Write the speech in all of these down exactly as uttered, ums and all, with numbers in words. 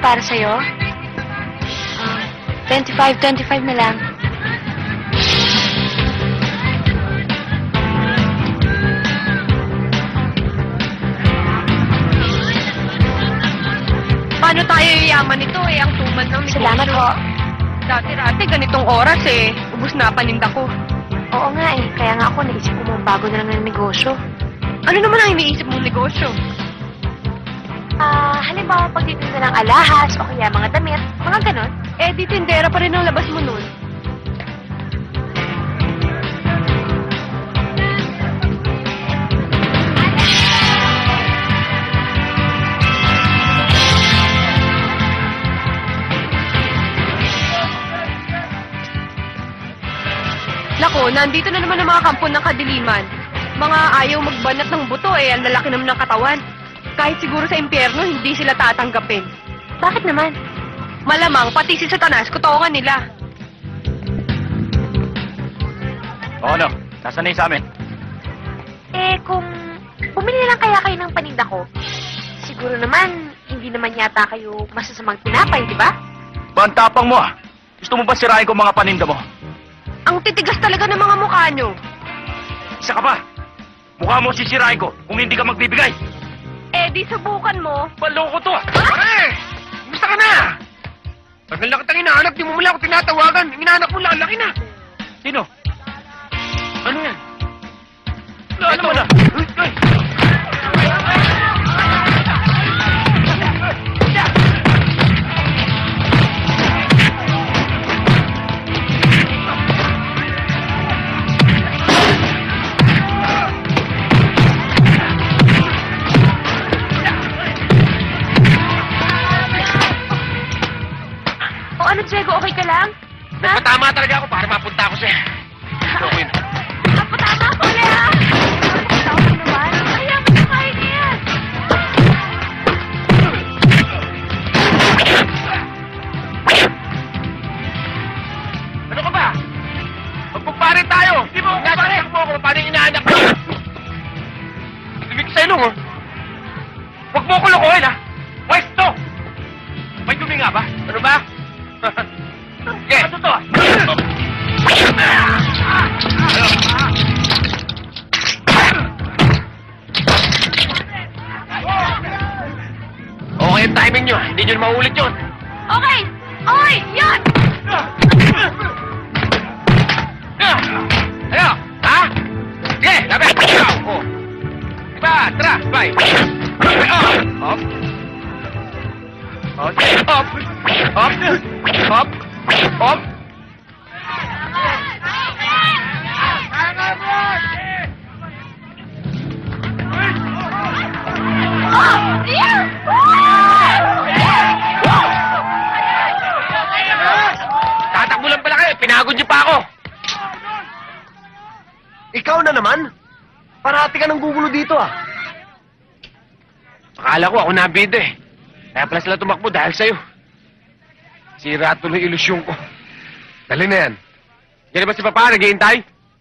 para sa'yo? Uh, twenty-five, twenty-five na lang. Paano tayo yayaman nito eh? Ang tuman ng negosyo. Salamat ho. Dati-dati, ganitong oras eh. Ubus na paninda ko. Oo nga eh. Kaya nga ako naisip ko mong bago na lang ng negosyo. Ano naman ang iniisip mong negosyo? Ah, halimbawa pagtitinda ng alahas o kaya mga damit, mga ganon. Eh, di tindera pa rin ang labas mo nun. Lako, nandito na naman ang mga kampon ng kadiliman. Mga ayaw magbanat ng buto eh, ang lalaki naman ng katawan. Kahit siguro sa impyerno, hindi sila tatanggapin. Bakit naman? Malamang, pati si Satanas, kutoongan nila. O ano? Nasaan na yung sa amin? Eh, kung bumili lang kaya kayo ng paninda ko, siguro naman, hindi naman yata kayo masasamang tinapay, di ba? Ba, ang tapang mo ah. Gusto mo ba sirain ko mga paninda mo? Ang titigas talaga ng mga mukha nyo. Isa ka pa. Mukha mo sisirain ko kung hindi ka magbibigay. Eh, di subukan mo. Baloko to ah. Pare! Kumusta ka na? Tagal na kitang inaanak, di mo mula ako tinatawagan. Yung inaanak mo, lalaki na. Sino? Ano yan? Wala Ito. naman ah. Ay! O ano, Diego, okay ka lang? Nagpatama talaga ako para mapunta ako sa... Okay na. Napatama ko na! Tao mo naman. Kaya mo na kayo niyan. Ano ka ba? Magkumpare tayo! Di mo kumpare! Nasa mo ako, paano yung inaanak ko? Ibig sa'yo nung, oh. Huwag mo ko lokohin, ha? Pwesto! May dumi nga ba? Ano ba? Okay. Ano to? Okay yung timing nyo. Hindi nyo na maulit yun. Okay! Okay! Yan! Ano? Ha? Sige, labi! Oh. Diba? Tara, bye! Oh. Up. Okay. Up. Up. Up. Up. Oh! Yan! Tatakbo lang pala kayo. Pinagod niyo pa ako. Ikaw na naman? Parati ka nang gugulo dito ah. Akala ko ako nabida eh. Kaya pala sila tumakbo dahil sa'yo. Sira tuloy ilusyon ko. Dali na yan. Diyan ba si Papa naghihintay?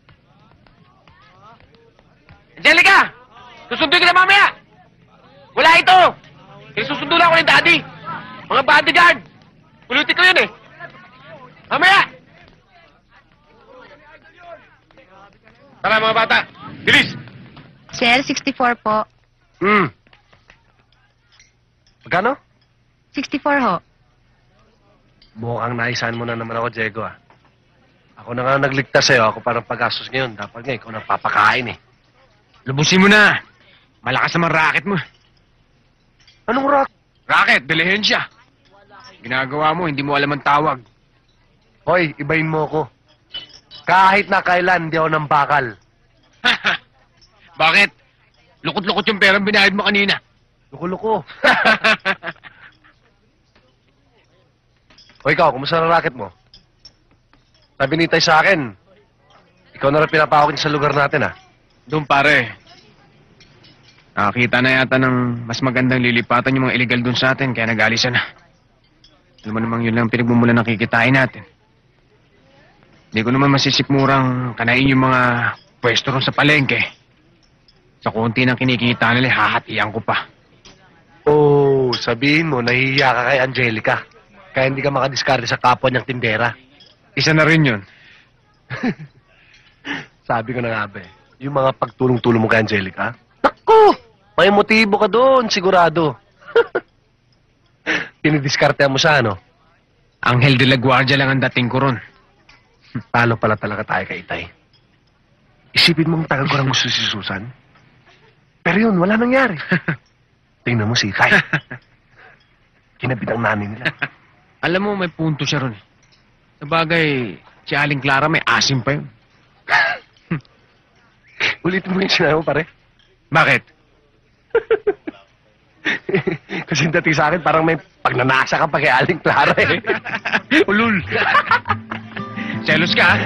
Angelica! Susundo ka na mamaya! Wala ito! Susundo lang ako ni Daddy. Mga bodyguard. Pulutin ko yun eh. Mamaya! Tara mga bata. Bilis! Sir, sixty-four po. Hmm. Magkano? sixty-four ho. Mukhang naisahan mo na naman ako, Diego ah. Ako na nga nagligtas sa'yo. Ako parang pag-gastos ngayon. Dapat nga ikaw nang papakain eh. Lubusin mo na. Malakas naman racket mo. Anong rock? Racket, dilihensya. Ginagawa mo, hindi mo alam ang tawag. Hoy, ibahin mo ko. Kahit na kailan, hindi ako nang bakal. Bakit? Lukot-lukot yung perang binayad mo kanina. Luko-luko. O ikaw, kumusta na racket mo? Sabi ni Tay sa akin, ikaw na rin pinapawakin sa lugar natin ah. Doon pare. Nakakita na yata ng mas magandang lilipatan yung mga illegal doon sa atin, kaya nag-alisan na. Alam mo namang yun lang pinagmumula ng kikitain natin. Hindi ko naman masisipmurang kanain yung mga pwesto ron sa palengke. Sa konti ng kinikita nila, hahatian ko pa. Oh, sabihin mo, nahihiya ka kay Angelica. Kaya hindi ka makadiskarte sa kapwa niyang tindera. Isa na rin yun. Sabi ko na nga ba eh, yung mga pagtulong-tulong mo kay Angelica, naku! May motibo ka doon, sigurado. Tinidiskartehan mo siya, ano? Anghel de la Guardia lang ang dating ko ron. Talo pala talaga tayo kay Itay. Isipin mong tagal ko lang gusto si Susan. Pero yun, wala nangyari. Tingnan mo si Itay. Kinabit ang nanay nila. Alam mo, may punto siya ron. Sabagay, si Aling Clara may asim pa yun. Ulitin mo yung sinabi mo, pare. Bakit? Kasi dating sa akin, parang may pagnanasa ka pa kay Aling Clara eh. Ulul! Selos ka, ah.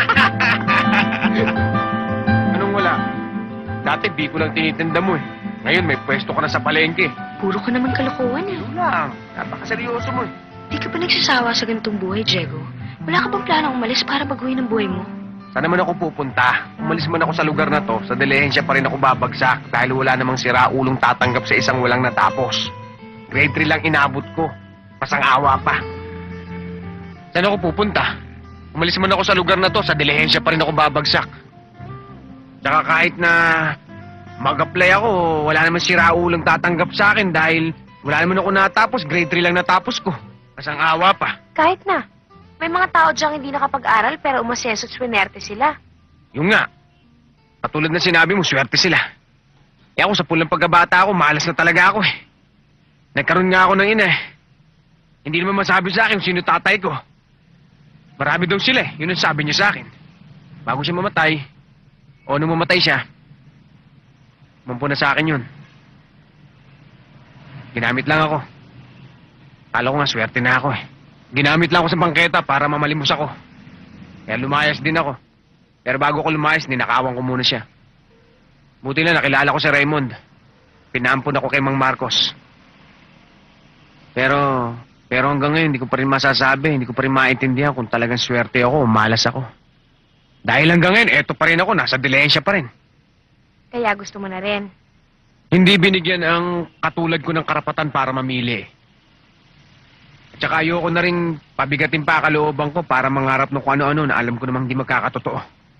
Anong wala? Dati di ko lang tinitinda mo eh. Ngayon may pwesto ka na sa palengke. Puro ka naman kalokohan eh. Yun lang. Napakaseryoso mo eh. Di ka pa nagsasawa sa ganitong buhay, Diego. Wala ka bang planong umalis para baguhin ang buhay mo? Saan naman ako pupunta? Umalis man ako sa lugar na to, sa dilihensya pa rin ako babagsak dahil wala namang siraulong tatanggap sa isang walang natapos. Grade three lang inabot ko. Pasang-awa pa. Saan ako pupunta? Umalis man ako sa lugar na to, sa dilihensya pa rin ako babagsak. Tsaka kahit na mag-apply ako, wala naman siraulong tatanggap sa akin dahil wala naman ako natapos, grade three lang natapos ko. Pasang-awa pa. Kahit na. May mga tao diyang hindi nakapag-aral pero umasenso at swinerte sila. Yung nga. Katulad na sinabi mo, swerte sila. Eh ako sa pulang pagkabata ako, malas na talaga ako eh. Nagkaroon nga ako ng ina eh. Hindi naman masabi sa akin kung sino tatay ko. Marami daw sila eh, yun ang sabi niya sa akin. Bago siya mamatay, o nung mamatay siya, mampu na sa akin yun. Ginamit lang ako. Kala ko nga swerte na ako eh. Ginamit lang ako sa bangketa para mamalimos ako. Kaya lumayas din ako. Pero bago ko lumayas, ninakawan ko muna siya. Buti na nakilala ko si Raymond. Pinaampun ako kay Mang Marcos. Pero, pero hanggang ngayon, hindi ko pa rin masasabi, hindi ko pa rin maintindihan kung talagang swerte ako o malas ako. Dahil hanggang ngayon, eto pa rin ako, nasa dilensya pa rin. Kaya gusto mo na rin. Hindi binigyan ang katulad ko ng karapatan para mamili. At saka ayoko na rin pabigatin pa kalooban ko para mangarap ng kung ano-ano na alam ko namang di magkakatotoo.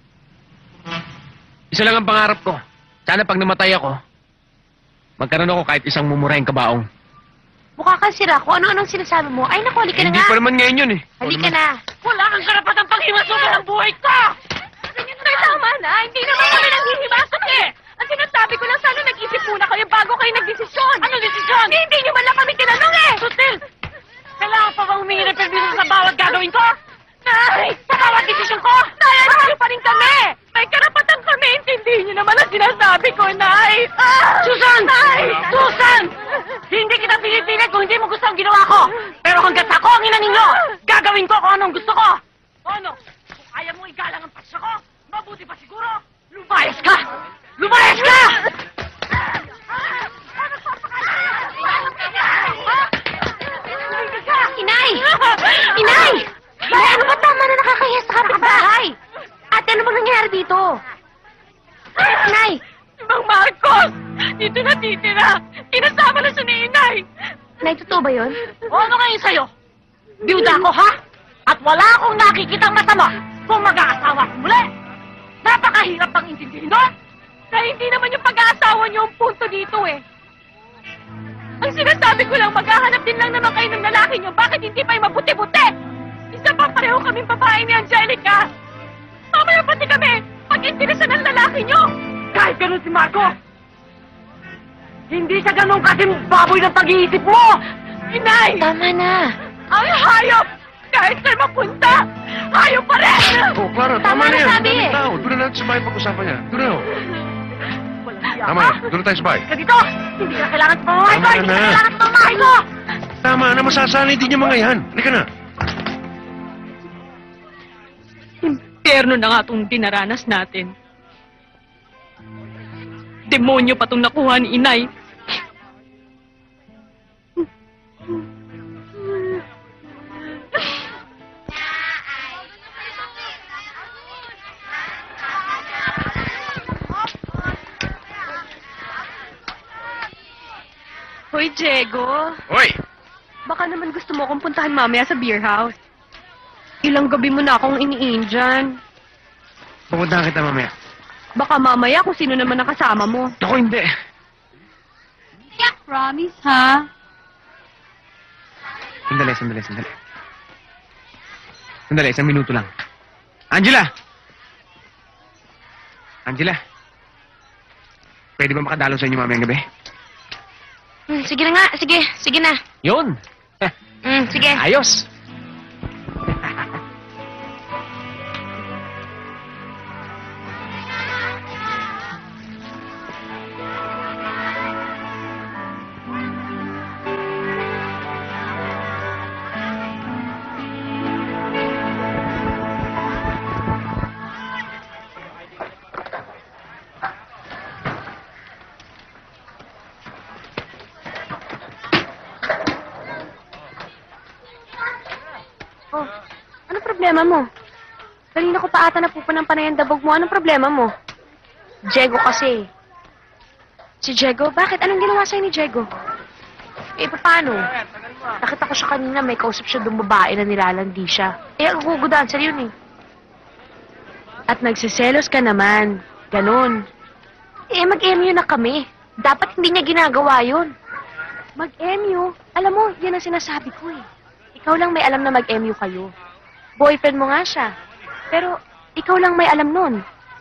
Isa lang ang pangarap ko. Sana pag namatay ako, magkaroon ako kahit isang mumurahing kabaong. Mukha kang sira kung ano-anong sinasabi mo. Ay, naku, halika na Hindi nga. pa naman ngayon yun eh. Halika na. Wala kang karapatang panghimasok ng buhay ko! Ay, tama na. Hindi naman kami nanghihimasok eh. Ang sinasabi ko lang, sana nag-isip muna kayo bago kayo nagdesisyon. Ano desisyon? Hindi, hindi nyo man lang kami tinanong eh. Sutil! Kailangan pa bang humingi ng permiso sa bawat gagawin ko? Nay! Sa bawat desisyon ko? Nay, ano pa rin kami? May karapatan kami. Intindihin niyo naman ang sinasabi ko, Nay. Ah! Susan! Nay! Susan! Hindi kita pinipilit kung hindi mo gusto ang ginawa ko. Pero hanggat ako ang ina ninyo, gagawin ko kung anong gusto ko. O ano? Kung ayaw mo igalang ang pasya ko, mabuti pa siguro, lumayas ka! Lumayas ka! Inay! Inay! Inay, ano ba tama na nakakahiya sa kapitbahay? Ate, ano bang nangyari dito? Inay! Mang Marcos! Dito na titira! Kinasama na siya ni Inay! Inay, totoo ba yun? O ano ngayon sa'yo? Biyuda ko, ha? At wala akong nakikitang masama kung mag-aasawa ko muli! Napakahirap pang intindihin doon! Dahil hindi naman yung pag-aasawa niyo ang punto dito eh. Ang sinasabi ko lang, maghahanap din lang naman kayo ng lalaki niyo. Bakit hindi pa yung mabuti-buti? Isa pa pareho kaming babae ni Angelica. Mamaya pati kami, pag-interesa ng lalaki niyo. Kahit ganun si Marco, hindi siya ganun kasi baboy ng pag-iisip mo. Inay! Tama na. Ang hayop! Kahit saan mapunta, hayop pa rin! Oh, Clara, Tama tama, na na yan. sabi Ang eh. daming tao. Doon na natin sa bahay pag-usapan niya. Doon na, oh. Walang hiya Tama ka. na. Doon na tayo sa bahay. Ka dito! Hindi na kailangan sa pamamahay ko! Tama Hindi na na. kailangan sa pamamahay ko! Tama na, masasanay din yung mga yan. Halika na. Impyerno na nga itong dinaranas natin. Demonyo pa itong nakuha ni Inay. Hoy, Hoy, Diego. Hoy! Baka naman gusto mo akong puntahan mamaya sa beer house. Ilang gabi mo na akong iniin dyan. Pupuntahan kita mamaya. Baka mamaya kung sino naman nakasama mo. Ako hindi. Promise, ha? Sandali, sandali, sandali. Sandali, isang minuto lang. Angela! Angela? Pwede ba makadalo sa inyo mamayang gabi? Hmm, sige na nga, sige, sige na. Yun! Hmm, sige. Ayos! Oh, anong problema mo? Kanina ko pa ata napupunang panay ang dabog mo. Anong problema mo? Diego kasi. Si Diego? Bakit? Anong ginawa sa'yo ni Diego? Eh, paano? Nakita ko siya kanina, may kausap siya doon babae na nilalandi siya. Eh, ang gugudancer yun eh. At nagsiselos ka naman. Ganon. Eh, mag-M U na kami. Dapat hindi niya ginagawa yun. Mag-M U? Alam mo, yan ang sinasabi ko eh. Ikaw lang may alam na mag-M U kayo. Boyfriend mo nga siya. Pero, ikaw lang may alam nun.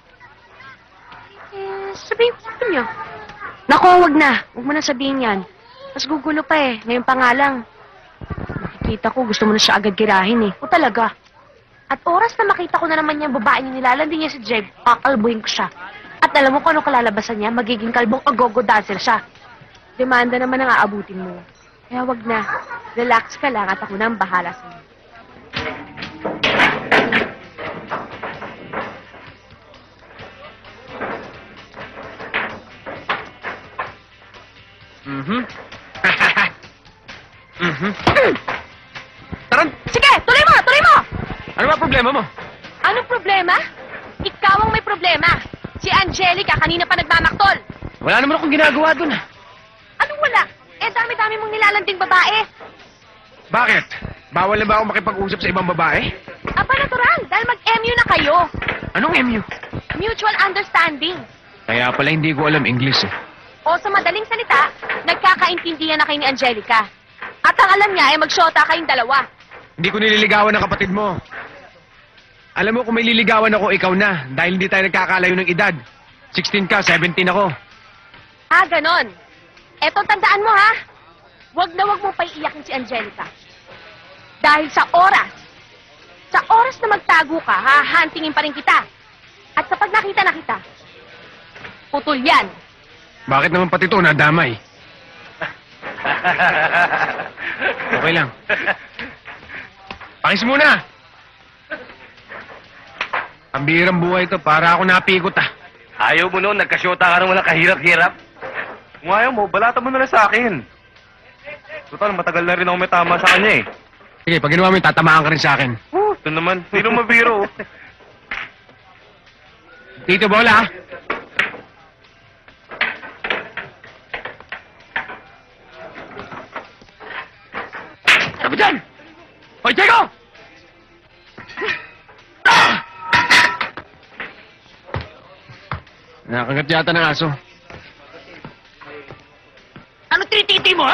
Eh, sabihin ko sa niya. Nako, wag na. Huwag mo na sabihin yan. Mas gugulo pa eh. Ngayon pa nga lang. Nakikita ko, gusto mo na siya agad girahin eh. O talaga. At oras na makita ko na naman yung babae niya nilalandi niya si Diego, kakalbuhin ko siya. At alam mo kung ano kalalabasan niya, magiging kalbong agogo dancer siya. Demanda naman ang aabutin mo. Kaya wag na. Relax ka lang at ako na ang bahala sa'yo. Mhm. Mhm. Taran! Sige! Tuloy mo! Tuloy mo! Ano ba problema mo? Anong problema? Ikaw ang may problema. Si Angelica kanina pa nagmamaktol. Wala naman akong ginagawa dun. Anong wala? Eh, dami-dami mong nilalanding babae. Bakit? Bawal na ba ako makipag-usap sa ibang babae? Aba, natural. Dahil mag-M U na kayo. Anong M U? Mutual understanding. Kaya pala hindi ko alam English eh. O sa madaling salita, nagkakaintindihan na kayo ni Angelica. At ang alam niya ay magsyota kayong dalawa. Hindi ko nililigawan ng kapatid mo. Alam mo kung may liligawan ako, ikaw na. Dahil hindi tayo nagkakalayo ng edad. sixteen ka, seventeen ako. Ah, ganon. Eto, tandaan mo ha. Huwag na huwag mo pa iiyakin si Angelica. Dahil sa oras, sa oras na magtago ka, hahantingin pa rin kita. At kapag nakita na kita, putol yan. Bakit naman pati ito nadamay? Okay lang. Pakis muna! Ang bihirang buhay ito, para ako napikot ah. Ayaw mo noon, nagkasyota ka nang walang kahirap-hirap. Kung ayaw mo, balata mo na lang sa akin. Total, matagal na rin ako may tama sa kanya eh. Sige, pag ginawa mo yun, tatamaan ka rin sa akin. Oh, ito naman, hindi naman mabiro. Tito Bola ah. Ano ba dyan? Hoy, Diego! Ah! Nakagat yata ng aso. Ano tinititi mo, ha?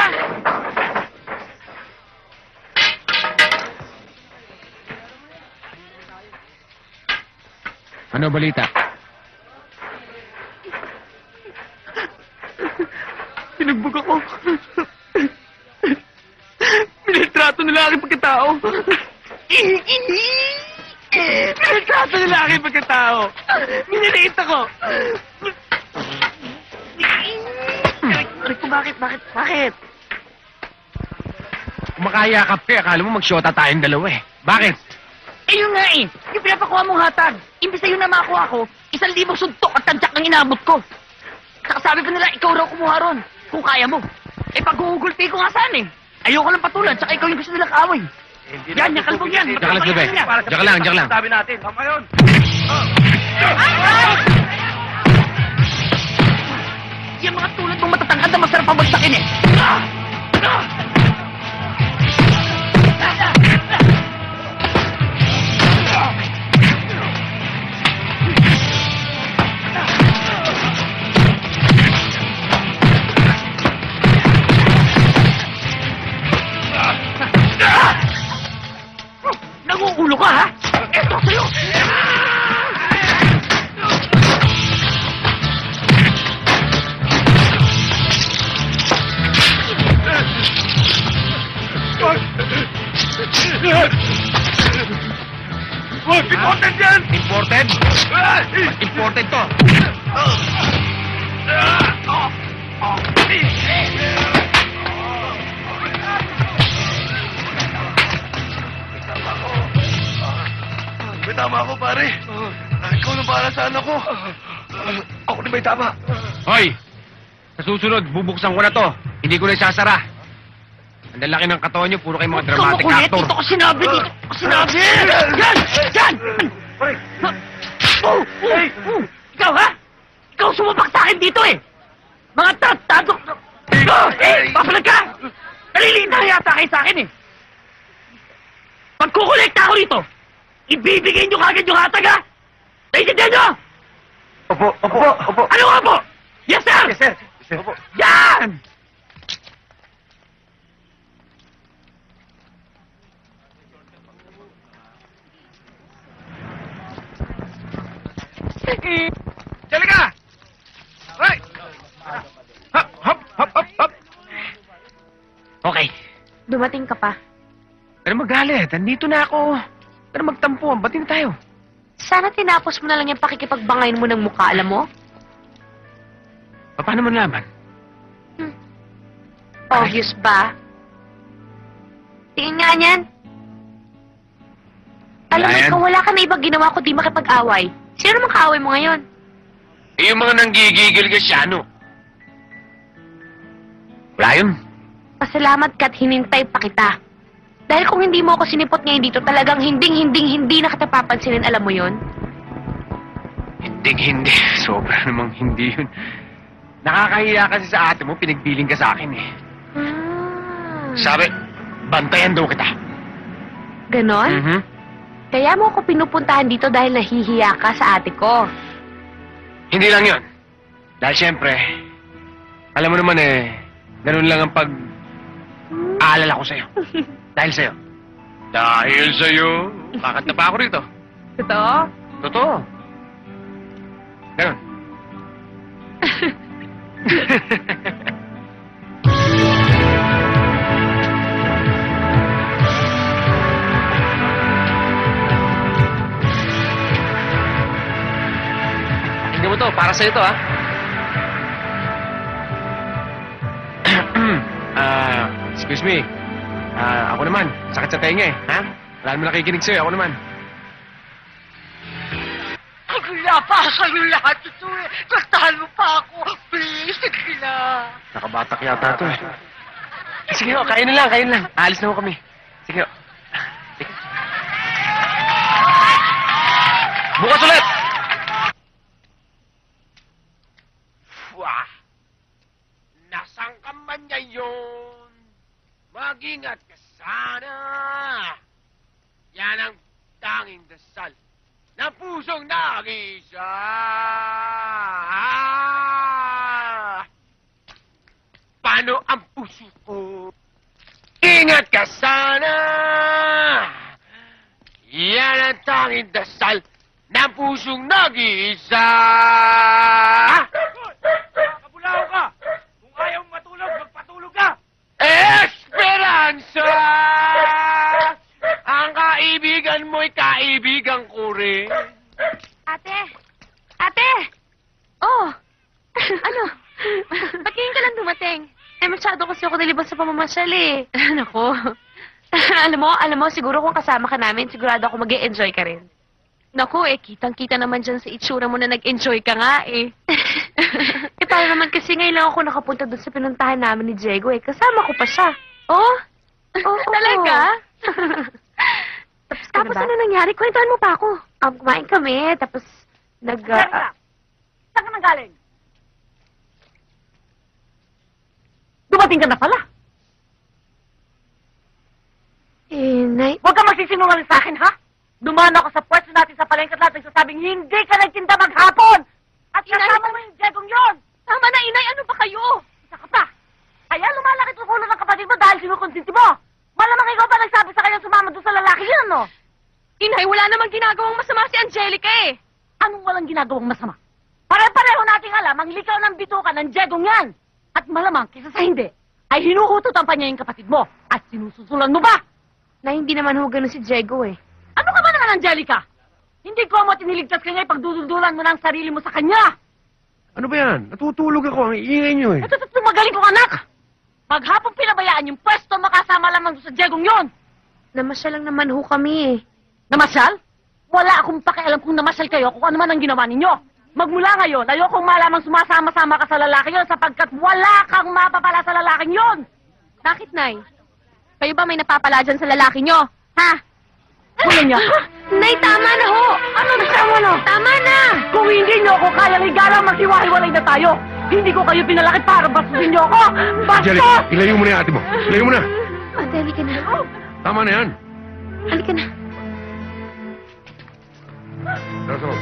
Ano balita? Pinagbog ako. Pinagtrato nila aking pagkatao. Pinagtrato nila aking pagkatao. Miniliit ako. Aray ko, bakit, bakit, bakit? Kumakayakap ka, akala mo magsyota tayong dalawa eh. Bakit? Eh yun nga eh, yung pinapakuha mong hatag. Imbis na yun na makuha ko, isang libong suntok at tantsak ang inabot ko. Saka sabi pa nila, ikaw raw kumuha ron, kung kaya mo. Eh pag-uugulti ko nga saan eh. Ayoko lang patulan, tsaka ikaw yung gusto nilang kaaway. Yan, yung kalbong yan. Diyan ka lang, Bebe. Diyan ka lang, diyan ka lang. Sabi natin, tama yun. Yung mga tulad mong matatangkad na masarap pabagsakin eh. Ah! Imported to. May tama ako, pare. Ikaw na bahala sa anak ko. Ako na may tama. Hoy! Sa susunod, bubuksan ko na to. Hindi ko na isasara. Ang lalaki ng katawan niyo, puro kayo mga dramatic actor. Dito ko sinabi, dito ko sinabi! Yan! Yan! Oh! Oh! Ikaw, ha? Ikaw sumabak sa akin dito, eh! Mga tratado! Oh! Eh! Papalag ka! Naliliit na yata kayo sa akin, eh! Pagkukolekta ako rito, ibibigay nyo kagad yung hatag, ha? Naiintindihan nyo? Opo, opo, opo. Ano nga po? Yes, sir! Yes, sir. Yes, sir. Opo. Yan! Dali ka! Hoy! Hop, hop, hop, hop, hop! Okay. Dumating ka pa. Pero magalit. Andito na ako. Pero magtampuan. Ba't na tayo? Sana tinapos mo na lang yung pakikipagbangayin mo ng mukha, alam mo? Paano mo nalaman? Obvious ba? Tingin nga niyan. Alam mo, Wala yan. ikaw wala ka na ibang ginawa ko di makipag-away. Sino naman kaaway mo ngayon? Eh, yung mga nanggigigil ka siya, ano? Wala yun. Pasalamat ka't hinintay pa kita. Dahil kung hindi mo ako sinipot ngayon dito, talagang hinding-hinding-hindi na kita papansinin, alam mo yon? Hindi, hindi. Sobra namang hindi yun. Nakakahiya kasi sa ate mo, pinagbiling ka sa akin eh. Ah, Sabi, bantayan daw kita. ganon? Mhm. Kaya mo ako pinupuntahan dito dahil nahihiya ka sa ate ko. Hindi lang yun. Dahil siyempre, alam mo naman eh, ganun lang ang pag-aalala ko sa'yo. Dahil sa'yo. Dahil sa'yo. Kakanta pa ako rito. Totoo? Totoo. Ganun. Tingnan mo to, para sa'yo to, ha? Ah, excuse me. Ah, ako naman. Sakit sa tenga eh, ha? Wala naman nakikinig sa'yo, ako naman. Kagula pa kayo lahat ito, eh. Traktahan mo pa ako. Please, kagula. Nakabatak yata to eh. Sige ho, kain na lang, kain lang. Alis na ho kami. Sige ho. Sige. Bukas ulit! Wah! Nasaan ka man ngayon? Mag-ingat ka sana. Yan ang tanging dasal ng pusong nag-isa. Ah! Paano ang puso ko? Ingat ka sana! Yan ang tanging dasal ng pusong nag-iisa! Kabulaw ka! Kung ayaw matulog, magpatulog ka! Esperanza! Ang kaibigan mo'y kaibigan ko rin. Ate! Ate! Oh! Ano? Ba't ngayon ka lang dumating? Eh, masyado kasi ako nalibang sa pamamasyal eh. Nako. alam mo, alam mo, siguro kung kasama ka namin, sigurado ako mag-e-enjoy ka rin. Naku, eh, kitang-kita naman dyan sa itsura mo na nag-enjoy ka nga eh. eh, para naman kasi ngayon lang ako nakapunta doon sa pinuntahan namin ni Diego eh. Kasama ko pa siya. Oh? Oh, talaga? tapos tapos ano nangyari? Kwentuhan mo pa ako. Um, kumain kami, tapos nag... Uh, Teka, saan ka nanggaling? Dumating ka na pala. eh, Nay... Huwag ka magsisinungaling sa akin, ha? Dumaan ako sa pwesto natin sa palengke at lahat nagsasabing hindi ka nagtinda maghapon! At kasama mo yung Jegong yon! Tama na, Inay! Ano ba kayo? Isa ka pa! Kaya lumalaki ang ulo ng kapatid mo dahil sinukonsinti mo! Malamang ikaw pa nagsabi sa kanya sumama doon sa lalaki yun, no? Inay, wala namang ginagawang masama si Angelica eh! Anong walang ginagawang masama? Pare-pareho nating alam ang likaw ng bituka ng Jegong yan! At malamang, kisa sa hindi, ay hinuhututan pa niya yung kapatid mo at sinususulan mo ba? Na hindi naman ho ganun si Diego eh. Ano ka ba naman, Angelica? Hindi ko mo tiniligtas ka niya ipagduduldulan mo ng sarili mo sa kanya. Ano ba yan? Natutulog ako. Ang iingay niyo eh. Ito, ito, magaling kong anak. Maghapon pinabayaan yung pwesto makasama lamang sa Diegong yon. Namasyal lang naman ho kami eh. Namasyal? Wala akong pakialam kung namasyal kayo kung ano man ang ginawa ninyo. Magmula ngayon, ayokong malamang sumasama-sama ka sa lalaki yon sapagkat wala kang mapapala sa lalaking yon. Bakit, Nay? Kayo ba may napapala dyan sa lalaki nyo? Ha? Kuya niya. Nay, tama na ho! Ano na tama na? Tama na! Kung hindi niyo ako kayang igalang maghiwa-hiwalay na tayo, hindi ko kayo pinalaki para basusin niyo ako. Angelica, Bastos! ilayo mo na yung ate mo. Ilayo mo na. Ate, halika na. Tama na yan. Halika na. Tara, sa loob.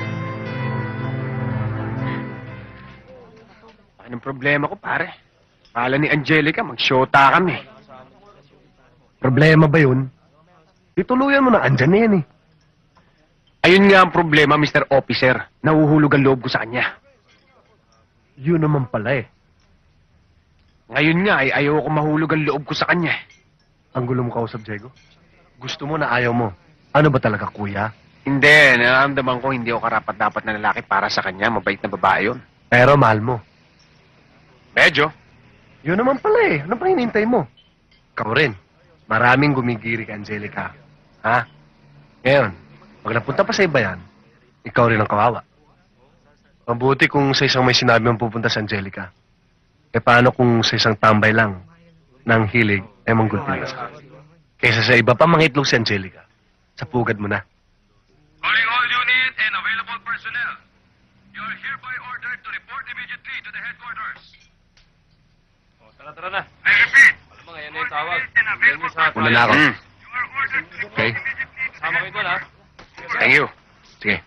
Anong problema ko, pare? Pala ni Angelica, mag-shota kami. Problema ba yun? Ituluyan mo na. Andyan na yan eh. Ayun nga ang problema, Mister Officer. Nahuhulog ang loob ko sa kanya. Yun naman pala eh. Ngayon nga ay ayaw ko mahulog ang loob ko sa kanya. Ang gulo mo kausap, Diego. Gusto mo na ayaw mo. Ano ba talaga, kuya? Hindi, nararamdaman ko hindi ako karapat-dapat na lalaki para sa kanya. Mabait na babae yun. Pero mahal mo. Medyo. Yun naman pala eh. Ano pa hinintay mo? Ikaw rin. Maraming gumigiri ka, Angelica. Ha? Ngayon, pag napunta pa sa iba yan, ikaw rin ang kawawa. Mabuti kung sa isang may sinabi mong pupunta sa Angelica. E paano kung sa isang tambay lang ng hilig ay manggulpin ka sa kaysa sa iba pa mangitlog si Angelica. Sa pugad mo na. Calling all unit and available personnel. You are hereby ordered to report immediately to the headquarters. O, tara, tara na. I repeat. Alam mo, ngayon na yung tawag. Una na ako. Mm. Okay? Sama kayo doon, ha? Thank you. Sige.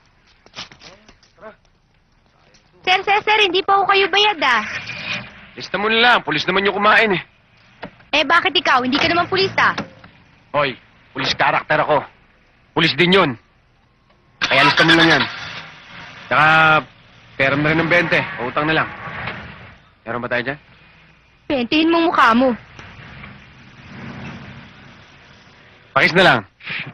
Sir, sir, sir, hindi pa ho kayo bayad ah. Lista mo na lang. Pulis naman yung kumain eh. Eh, bakit ikaw? Hindi ka naman pulis ah. Hoy, pulis karakter ako. Pulis din yun. Kaya lista mo lang yan. Saka, pera mo na rin ng bente. Utang na lang. Meron ba tayo dyan? Pentihin mo mukha mo. Pakis na lang.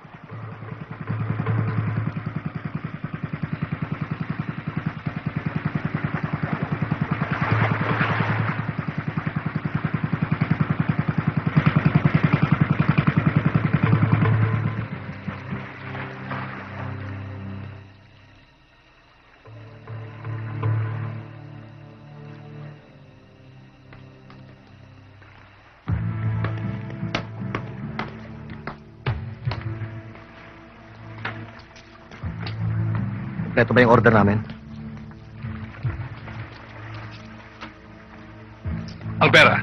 Ito ba yung order namin? Ang pera.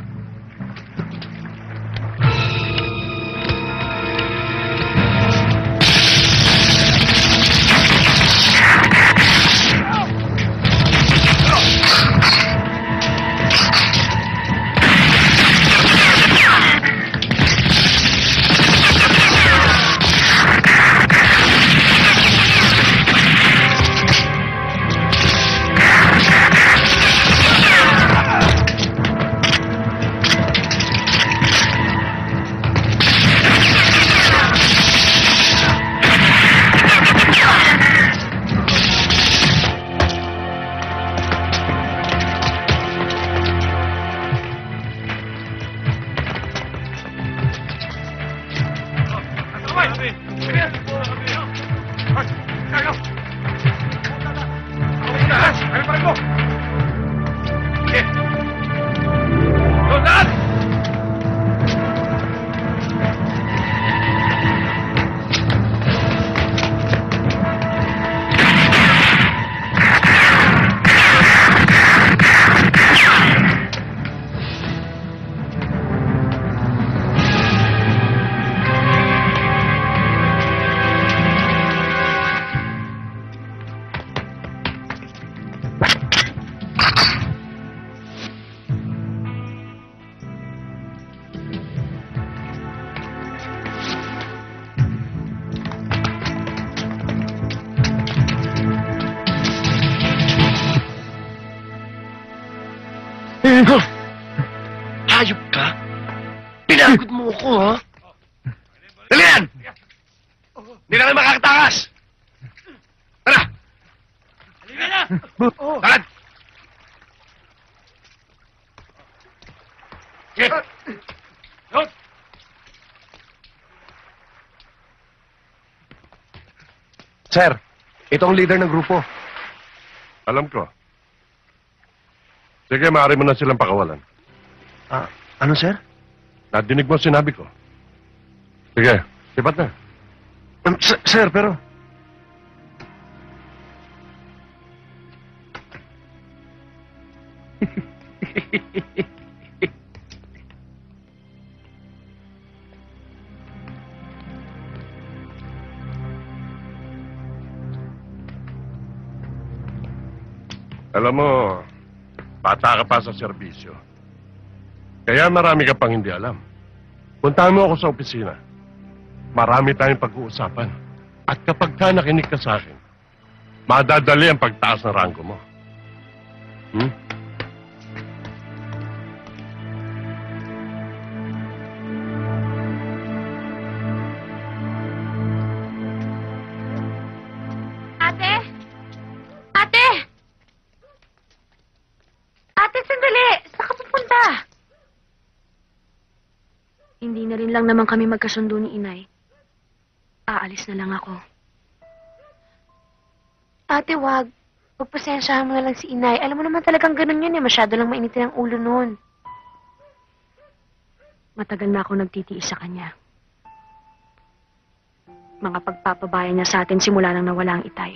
Hayop ka? Pinagod mo ako, ha? Dali yan! Hindi na kayo makakatakas! Oh. Talad! Sige! Yun! Sir, ito ang leader ng grupo. Alam ko. Sige, maaari mo na silang pakawalan. Ah, ano, sir? Nadinig mo ang sinabi ko. Sige, sipat na. Um, sir, sir, pero... Alam mo, bata ka pa sa serbisyo. Kaya marami ka pang hindi alam. Puntahan mo ako sa opisina. Marami tayong pag-uusapan. At kapag ka nakinig ka sa akin, madadali ang pagtaas ng ranggo mo. Hmm? Ate! Ate! Ate, sandali! Saan ka pupunta? Hindi na rin lang naman kami magkasundo ni Inay. Aalis na lang ako. Ate, wag. Pagpasensyahan mo na lang si Inay. Alam mo naman talagang ganun yun eh. Masyado lang mainitin ang ulo nun. Matagal na ako nagtitiis sa kanya. Mga pagpapabayan niya sa atin simula nang nawala ang Itay.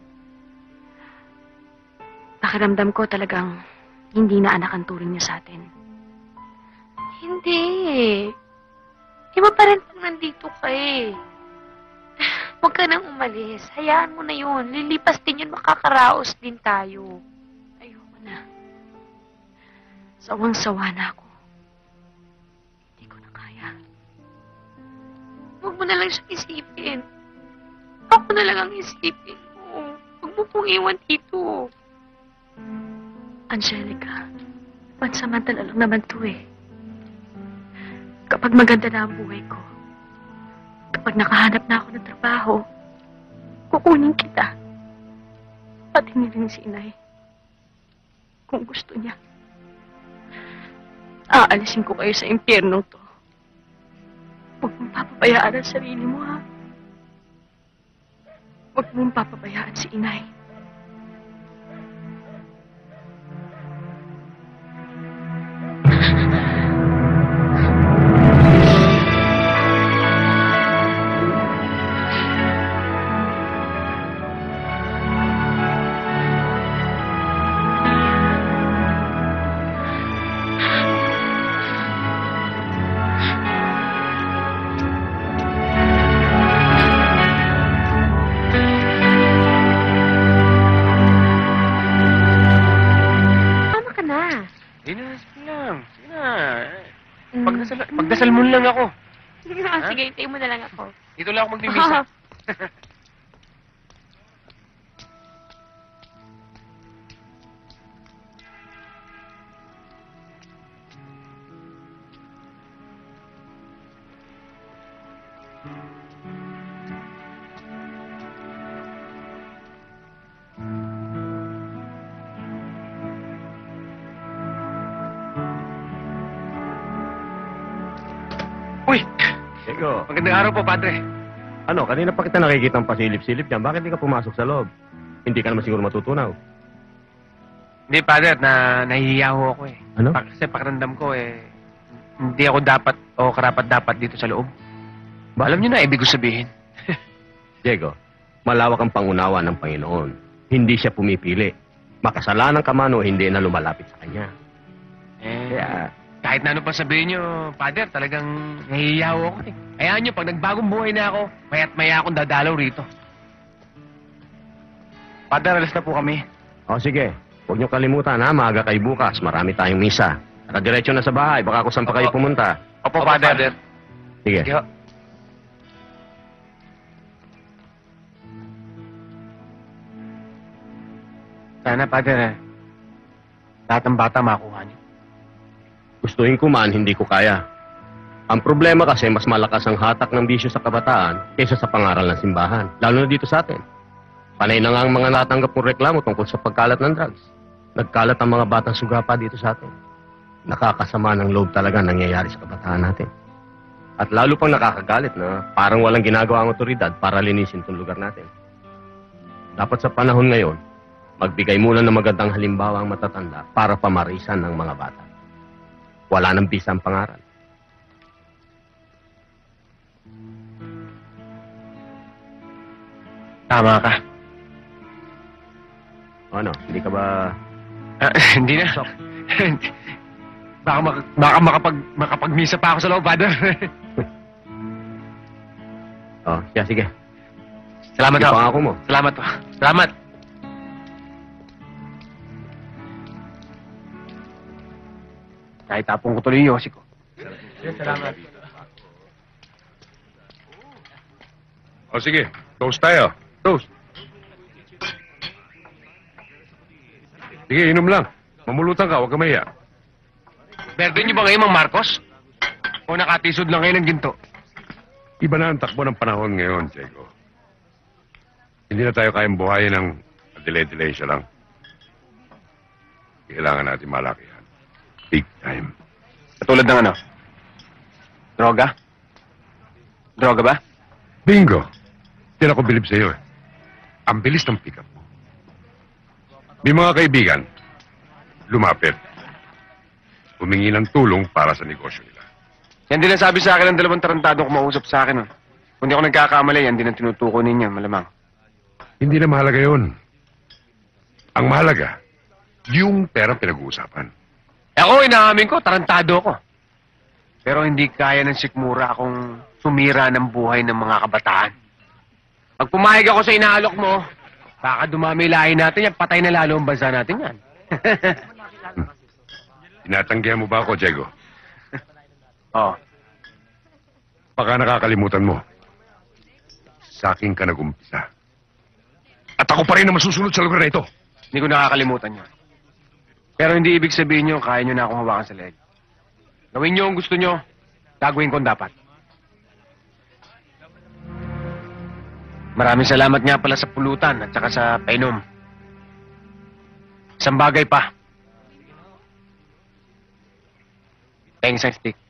Pakiramdam ko talagang hindi na anak ang turing niya sa atin. Hindi. Iba pa rin pag nandito ka eh. Huwag ka nang umalis. Hayaan mo na yun. Lilipas din yun. Makakaraos din tayo. Ayoko na. Sawang-sawa na ako. Hindi ko na kaya. Huwag mo na lang siyang isipin. Ako na lang ang isipin mo. Huwag mo pong iwan dito. Angelica, pansamantala lang naman to eh. Kapag maganda na ang buhay ko, kapag nakahanap na ako ng trabaho, kukunin kita. Pati niya si Inay. Kung gusto niya. Aalisin ko kayo sa impyerno to. Huwag mong papabayaan ang sarili mo, ha? Huwag mong papabayaan si Inay. Pagdasal, pagdasal mo lang ako. Ah, sige, hintayin mo na lang ako. Dito lang ako magbibisa. Uy! Diego, Magandang araw po, Padre. ano, kanina pa kita nakikita ng pasilip-silip dyan. Bakit di ka pumasok sa loob? Hindi ka naman siguro matutunaw. Hindi, Padre, na nahihiya ho ako eh. Ano? Pa- kasi pakiramdam ko eh, hindi ako dapat o karapat-dapat dito sa loob. Ba, alam niyo na, ibig ko sabihin. Diego, malawak ang pangunawa ng Panginoon. Hindi siya pumipili. Makasalanan ka man o hindi na lumalapit sa Kanya. Eh, Kaya, kahit na ano pa sabihin niyo, Padre, talagang nahihiya ho ako eh. Hayaan niyo, pag nagbagong buhay na ako, maya't maya akong dadalaw rito. Padre, alas na po kami. o sige, huwag niyo kalimutan ha, maaga kayo bukas. Marami tayong misa. Nakadiretso na sa bahay, baka kung saan pa kayo Opo. pumunta. Opo, Padre. Sige. Sige ho. Sana, Padre, lahat ng bata makuha niyo. Gustuhin ko man, hindi ko kaya. Ang problema kasi, mas malakas ang hatak ng bisyo sa kabataan kaysa sa pangaral ng simbahan. Lalo na dito sa atin. Panay na nga ang mga natanggap kong reklamo tungkol sa pagkalat ng drugs. Nagkalat ang mga batang sugapa dito sa atin. Nakakasama ng loob talaga nangyayari sa kabataan natin. At lalo pang nakakagalit na parang walang ginagawa ang otoridad para linisin itong lugar natin. Dapat sa panahon ngayon, magbigay muna ng magandang halimbawa ang matatanda para pamarisan ng mga bata. Wala nang bisa ang pangaral. Tama ka. Ano, hindi ka ba... Ah, hindi na. baka, mak baka makapag makapagmisa pa ako sa loob, Father. Oh, siya, sige. Salamat Sige, ho. pangako mo. Salamat ho. Salamat. Kahit tapong ko tuloy yung yosi ko. Salamat. O sige, toast tayo. Toast. Sige, inom lang. Mamulutan ka, huwag ka mahiya. Berde niyo ba ngayon, Mang Marcos? O nakatisod lang kayo ng ginto? Iba na ang takbo ng panahon ngayon, Diego. Hindi na tayo kayang buhayin ng delay-delay siya lang. Kailangan natin malakihan. Big time. Katulad ng ano? Droga? Droga ba? Bingo! Hindi na ako bilib sa'yo eh. Ang bilis ng pick-up mo. May mga kaibigan, lumapit. Humingi ng tulong para sa negosyo nila. Yan din ang sabi sa akin ng dalawang tarantadong kumausap sa akin. Oh. Kung di ako nagkakamali, yan din ang tinutuko ninyo, malamang. Hindi na mahalaga yun. Ang mahalaga, yung perang pinag-uusapan. Ako, inaamin ko, tarantado ko. Pero hindi kaya ng sikmura akong sumira ng buhay ng mga kabataan. Pag pumayag ako sa inaalok mo, baka dumami lahi natin yan, patay na lalo ang bansa natin yan. Tinatanggihan mo ba ako, Diego? Oh, Baka nakakalimutan mo. Sa akin ka nag-umpisa. At ako pa rin na masusunod sa lugar na ito. hindi ko nakakalimutan yun. Pero hindi ibig sabihin nyo, kaya nyo na akong hawakan sa leeg. Gawin nyo ang gusto nyo, gagawin ko ang dapat. Maraming salamat nga pala sa pulutan at saka sa painom. Isang bagay pa. Thanks, ang stick.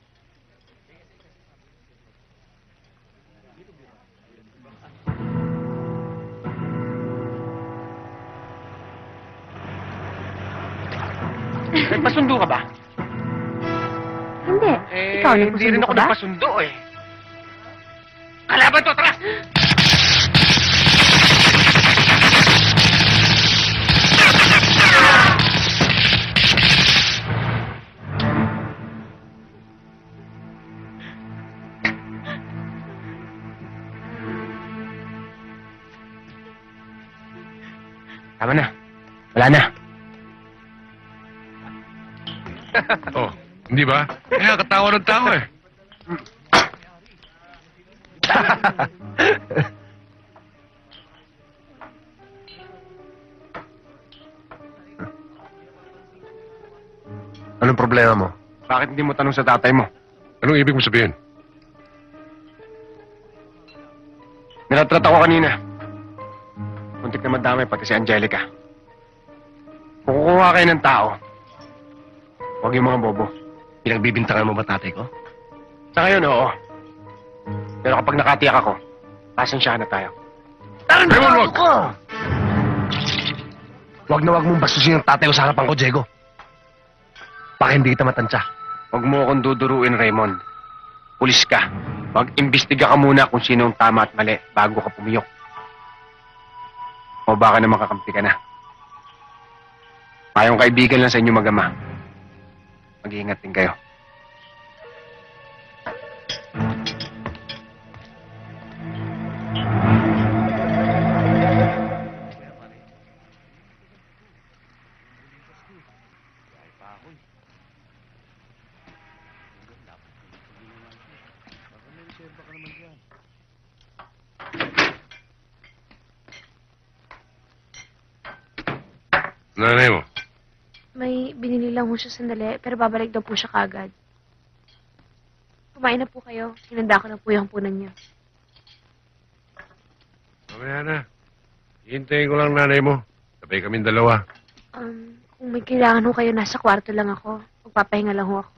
Nagpasundo ka ba? Hindi. Eh, Ikaw, hindi rin nagpasundo ako ka ba? nagpasundo eh. Kalaban to, tara! Tama na. Wala na. Oh, hindi ba? Kaya katawa ng tao eh. Anong problema mo? Bakit hindi mo tanong sa tatay mo? Anong ibig mo sabihin? Nilatrat ako kanina. Muntik na madamay pati si Angelica. Kung kukuha kayo ng tao, huwag yung mga bobo. Pinagbibintangan mo ba tatay ko? Sa ngayon, oo. Pero kapag nakatiyak ako, pasensyahan na tayo. Raymond, wag! Huwag na huwag mong bastusin ang tatay ko sa harapan ko, Diego. Baka hindi kita matansya. Huwag mo akong duduruin, Raymond. Pulis ka. Mag-imbestiga ka muna kung sino ang tama at mali bago ka pumiyok. O baka naman kakampi ka na. Mayong kaibigan lang sa inyo mag-ama. Mag-iingat din kayo. Nanay mo. May binili lang ho siya sandali, pero babalik daw po siya kagad. Kumain na po kayo. Hinanda ko na po yung punan niyo. Mamaya na. Hintayin ko lang nanay mo. Sabay kaming dalawa. Um, kung may kailangan ho kayo, nasa kwarto lang ako. Magpapahinga lang ho ako.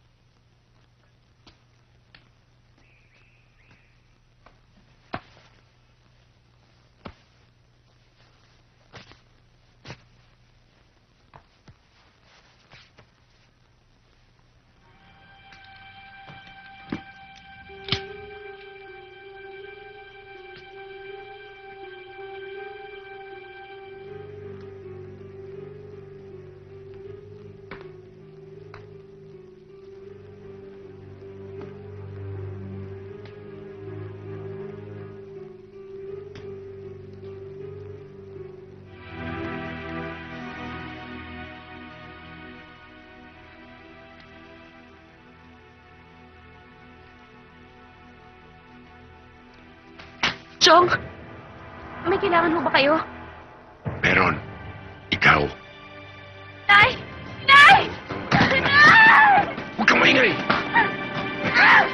Chong! May kailangan ho ba kayo? Meron. Ikaw. Nay! Nay! Nay! Huwag kang maingay! Nay!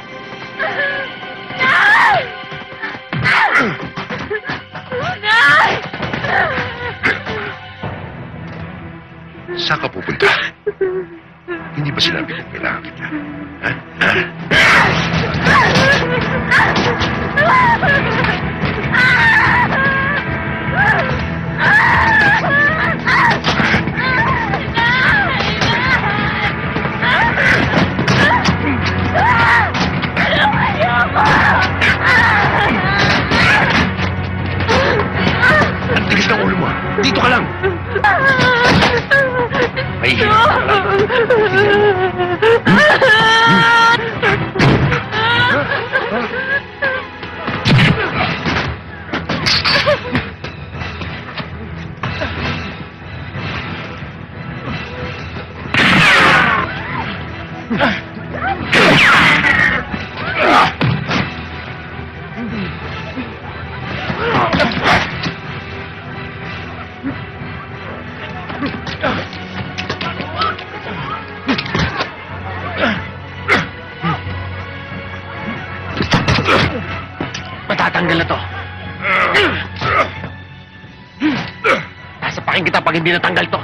Nay! Saan ka pupunta? Hindi ba sinabi kong kailangan kita? Ha? Ha? Ang tigas ng ulo mo. Dito ka lang. May hirap ka lang. Matatanggal na to. Nasa paking kita pag hindi natanggal to.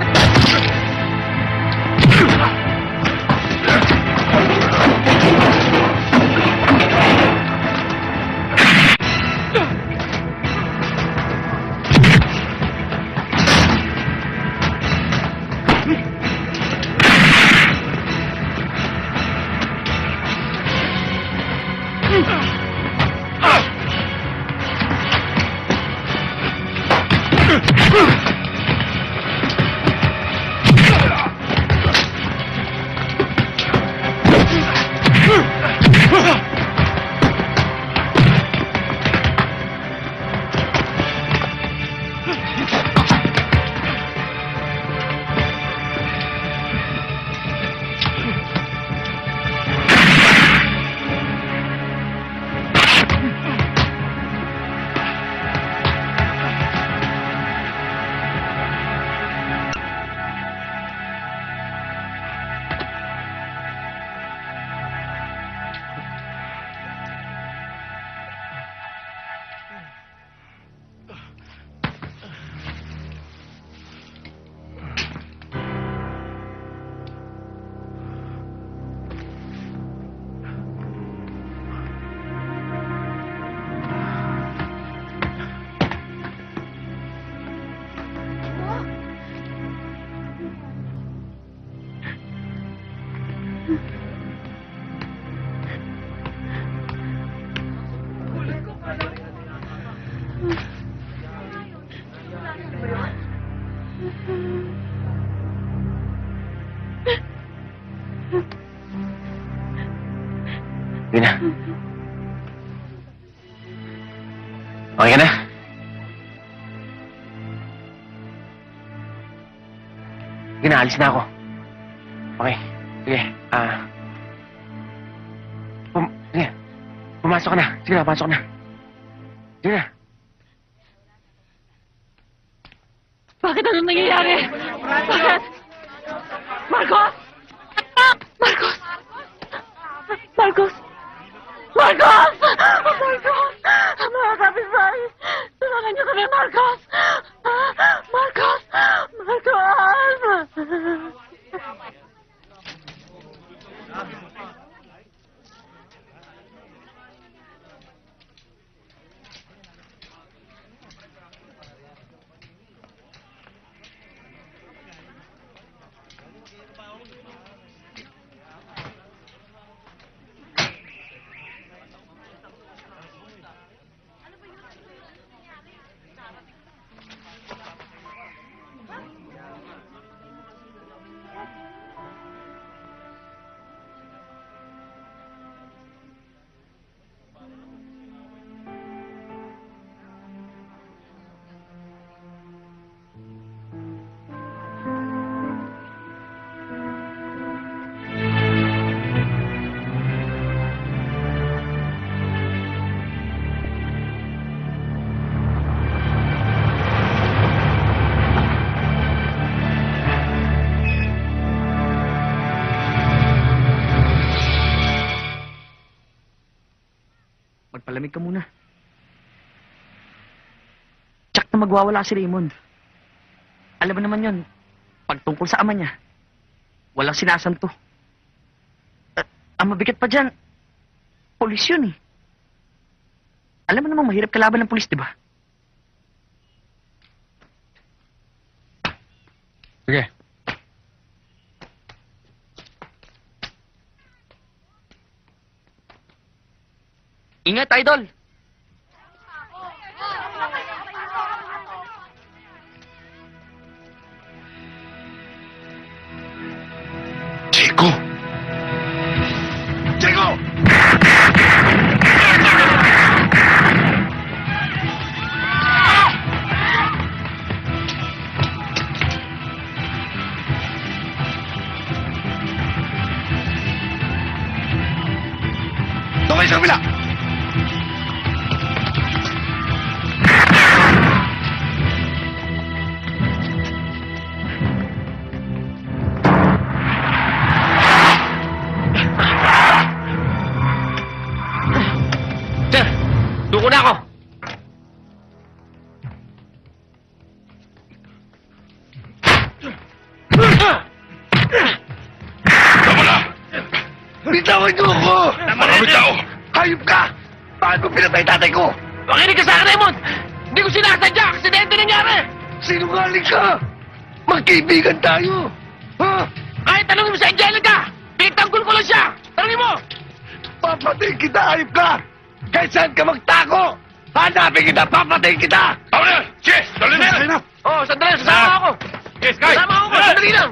Sige na. Okay ka na? Sige na, alis na ako. Okay. Sige. Ah... Pum... Sige. Pumasok ka na. Sige na, pumasok ka na. Sige na. Bakit ano nangyayari? Bakit? Marcos! Marcos! Marcos! Marcos! Oh, Marcos! Mga kapitbahay! Tulungan niyo kami, Marcos! Malamig ka muna. Tsak na magwawala si Raymond. Alam mo naman yon, pag tungkol sa ama niya, walang sinasanto. At ang mabigat pa dyan, pulis yun eh. Alam mo namang mahirap kalaban ng pulis, di ba? Sige. Ingat, idol! Chico! Chico! Doon kayo sa kabila! Sir, duko na ako. Tama na! Bitawan niyo ako! Marami tao! Hayop ka! Bakit mo pinatay tatay ko? Makinig ka sa akin, Raymond! Hindi ko sinasadya! Aksidente nangyari! Sinungaling ka! Magkaibigan tayo! Ha? Kahit tanongin mo sa Angelica! Pinagtanggol ko lang siya! Tanongin mo! Papatayin kita, hayop ka! Kahit saan ka magtako! Hanapin kita! Papatayin kita! Tama na! Yes! Dali na yan! Oh, sandali, sasama ako! Yes, guys! Sasama ako, sandali lang!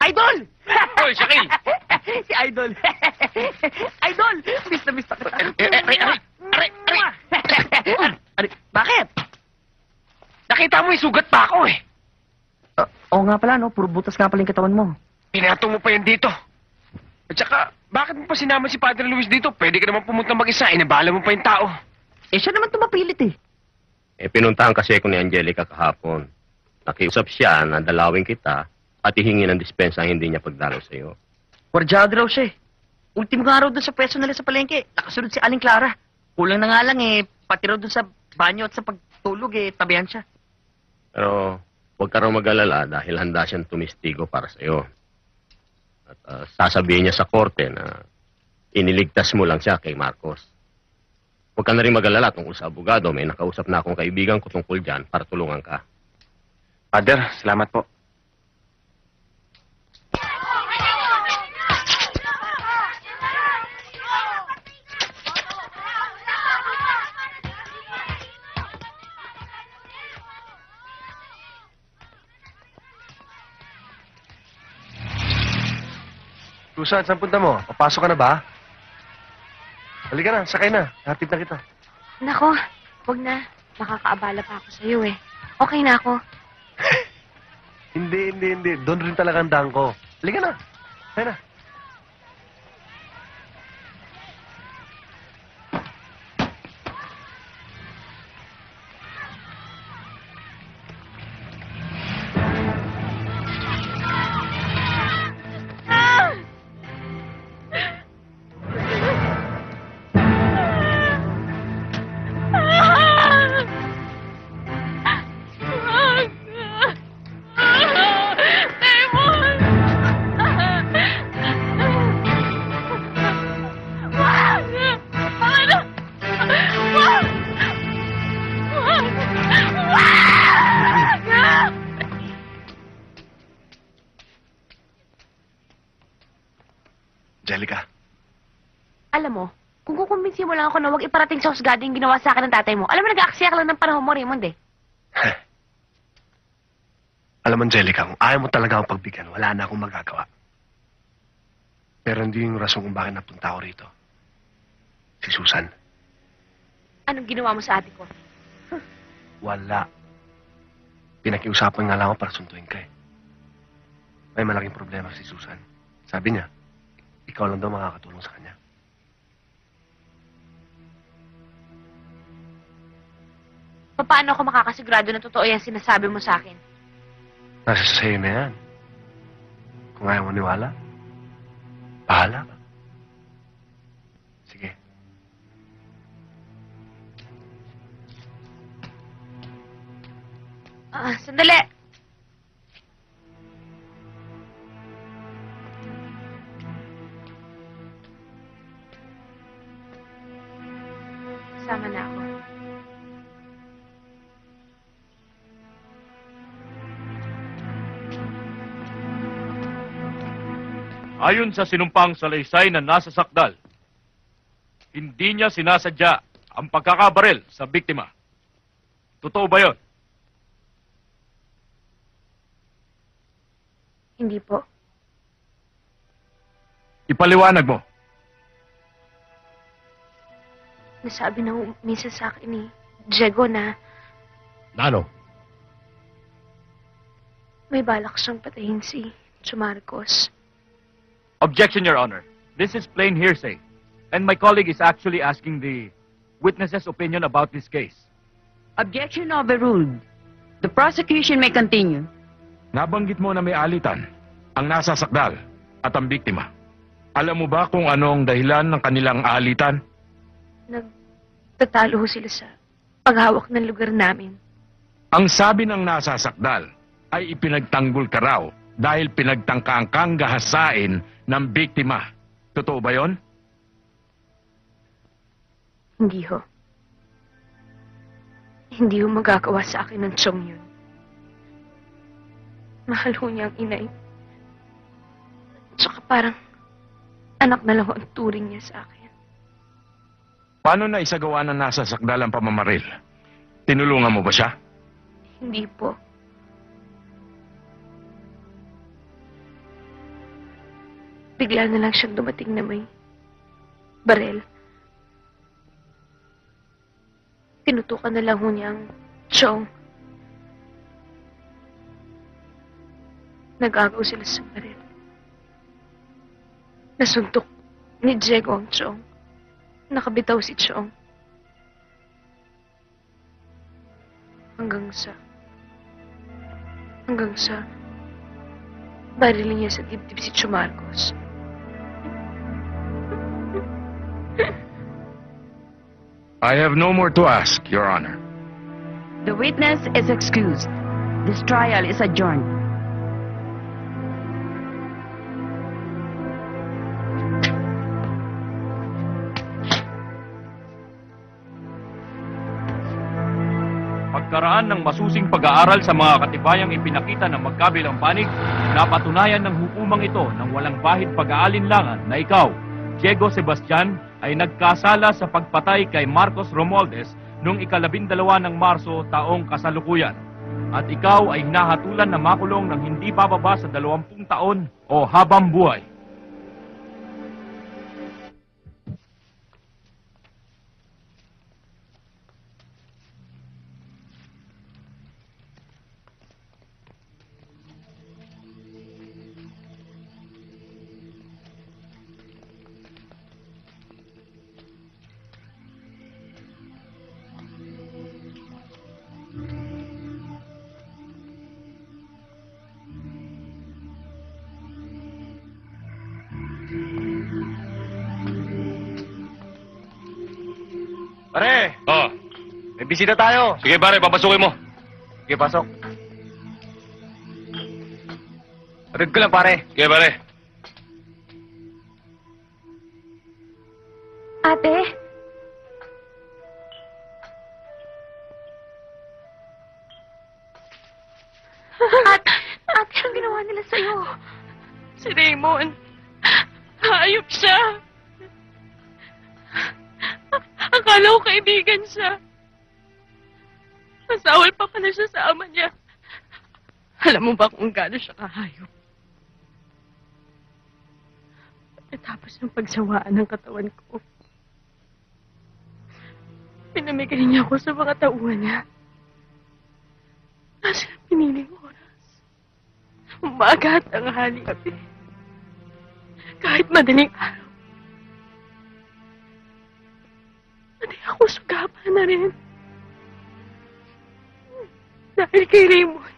Idol! Hoy, Shakil! Si Idol. Idol! Miss na miss na kita. Eh, eh, aray, aray, aray, aray. Aray, bakit? Nakita mo, isugat pa ako eh. Uh, oo nga pala, no? Puro butas nga pala yung katawan mo. Pinatong mo pa yan dito. At saka, bakit mo pa sinama si Padre Luis dito? Pwede ka naman pumunta mag-isa, inabala mo pa yung tao. Eh, siya naman tumapilit eh. Eh, pinuntahan kasi ako ni Angelica kahapon. Nakiusap siya na dalawin kita at ihingi ng dispensa ang hindi niya pagdalaw sa iyo. Wardyado raw siya eh. Ultimo nga raw doon sa pwesto nila sa palengke. Nakasunod si Aling Clara. Kulang na nga lang eh. Pati raw doon sa banyo at sa pagtulog eh. Tabihan siya. Pero huwag ka raw mag-alala dahil handa siyang tumistigo para sa iyo. At ah, sasabihin niya sa korte na iniligtas mo lang siya kay Marcos. Huwag ka na rin mag-alala tungkol sa abogado. May nakausap na akong kaibigan ko tungkol dyan para tulungan ka. Father, salamat po. Susan, saan punta mo? Papasok ka na ba? Halika na, sakay na. Hatid na kita. Nako, wag na. Makakaabala pa ako sa'yo eh. Okay na ako. Hindi, hindi, hindi. Doon rin talaga ang daan ko. Halika na. Sakay na. Angelica. Alam mo, kung kukumbinsin mo lang ako na huwag iparating sa husgado yung ginawa sa akin ng tatay mo, alam mo, nag-aaksaya ka lang ng panahon mo, Raymond eh. Alam mo, Angelica, kung ayaw mo talaga akong pagbigyan, wala na akong magagawa. Pero hindi yung rason kung bakit napunta ako rito. Si Susan. Anong ginawa mo sa ate ko? Wala. Pinakiusapan nga lang ako para suntuin ka eh. May malaking problema si Susan. Sabi niya, ikaw lang daw makakatulong sa kanya. Paano ako makakasigurado na totoo yung sinasabi mo sa akin? Nasa sa'yo na yan. Kung ayaw mo niwala, bahala ka. Sige. Ah, sandali! Sama na ako. Ayon sa sinumpang salaysay na nasa sakdal, hindi niya sinasadya ang pagkakabaril sa biktima. Totoo ba yon? Hindi po. Ipaliwanag mo. Nasabi na minsan sa akin ni Diego na Nano? may balak siyang patayin si Marcos. Objection, Your Honor. This is plain hearsay. And my colleague is actually asking the witness's opinion about this case. Objection overruled. The prosecution may continue. Nabanggit mo na may alitan, ang nasa sakdal at ang biktima. Alam mo ba kung anong dahilan ng kanilang alitan? Nagtatalo ho sila sa paghawak ng lugar namin. Ang sabi ng nasa sakdal ay ipinagtanggol ka raw dahil pinagtangkaang kang gahasain ng biktima. Totoo ba yon? Hindi ho. Hindi ho magagawa sa akin ng tsong yun. Mahal ho niya ang inay. Tsaka parang anak na lang ho ang turing niya sa akin. Paano na isagawa ng nasa sakdal ang pamamaril? Tinulungan mo ba siya? Hindi po. bigla na lang siyang dumating na may barel. Tinutukan na lang ho niya ang Chong. Nagagaw sila sa baril. Nasuntok ni Diego ang Chong. Nakabitaw si Chong. Hanggang sa... Hanggang sa... barilin niya sa dibdib si Chumarcos. I have no more to ask, Your Honor. The witness is excused. This trial is adjourned. Pagkaraan ng masusing pag-aaral sa mga katibayang ipinakita ng magkabilang panig, napatunayan ng hukumang ito ng walang bahid pag-aalinlangan na ikaw, Diego Sebastian, ay nagkasala sa pagpatay kay Marcos Romualdez noong ikalabindalawa ng Marso taong kasalukuyan. At ikaw ay hinahatulan na makulong ng hindi bababa sa dalawampung taon o habang buhay. Pare! Oh, May bisita tayo. sige pare, papasukin mo. Sige, pasok. Patid ko lang, pare. Sige pare. Ate? Ate, ate, anong ginawa nila sa'yo? Si Raymond. Hayop siya. Akala ko kaibigan siya. Masawal pa pala siya sa ama niya. Alam mo ba kung gaano siya kahayop? Pagkatapos ng pagsawaan ng katawan ko, pinamigay niya ako sa mga tauhan niya. Nasa piniling oras. Umaga at tanghali gabi. Kahit madaling araw. Pati ako sugapa na rin. Dahil kay Raymond.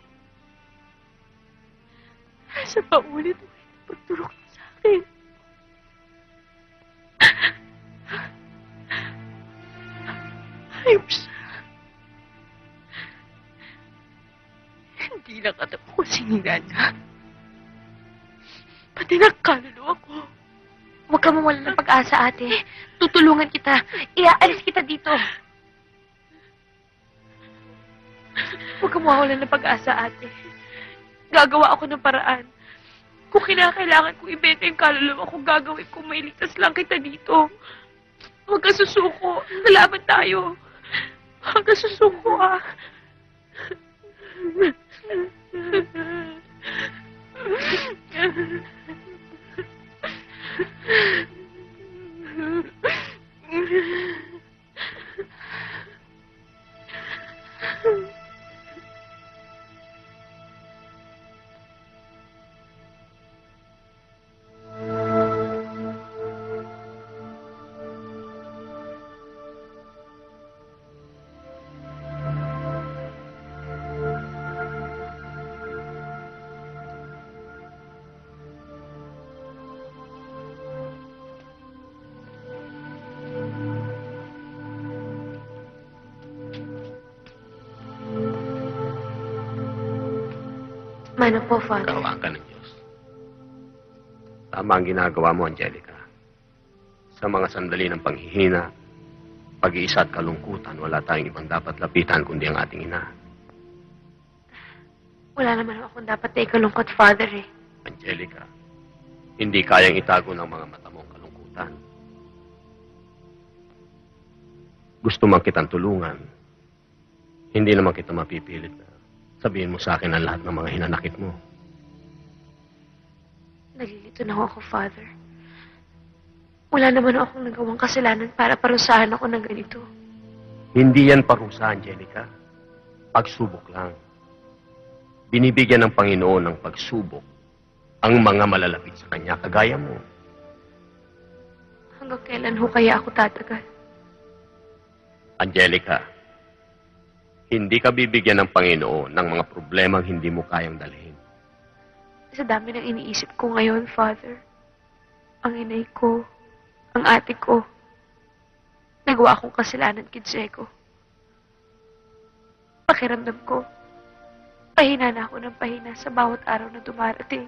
Sa paulit-ulit na pagturok niya sa akin. Ayop siya. Hindi lang katapos ko sinira niya. Pati nagkaluluwa ko. Huwag ka mawala ng pag-asa, ate. Tutulungan kita. Iaalis kita dito. Huwag ka mawala ng pag-asa, ate. Gagawa ako ng paraan. Kung kinakailangan kong ibenta yung kaluluwa ko, gagawin ko, mailigtas lang kita dito. Huwag ka susuko. Lalaban tayo. Huwag ka susuko, ah. Mano po, Father. Kaawaan ka ng Diyos. Tama ang ginagawa mo, Angelica. Sa mga sandali ng panghihina, pag-iisa at kalungkutan, wala tayong ibang dapat lapitan kundi ang ating ina. Wala naman akong dapat na ikalungkot, Father, eh. Angelica, hindi kayang itago ng mga mata mong kalungkutan. Gusto man kitang tulungan, hindi naman kita mapipilit na sabihin mo sa akin ang lahat ng mga hinanakit mo. Nalilito na ako, Father. Wala naman akong nagawang kasalanan para parusahan ako ng ganito. Hindi yan parusa, Angelica. Pagsubok lang. Binibigyan ng Panginoon ng pagsubok ang mga malalapit sa Kanya, kagaya mo. Hanggang kailan ho kaya ako tatagal? Angelica, hindi ka bibigyan ng Panginoon ng mga problemang hindi mo kayang dalhin. Sa dami ng iniisip ko ngayon, Father, ang inay ko, ang ate ko, nagawa akong kasalanan kay Diego. Pakiramdam ko, pahina na ako ng pahina sa bawat araw na dumarating.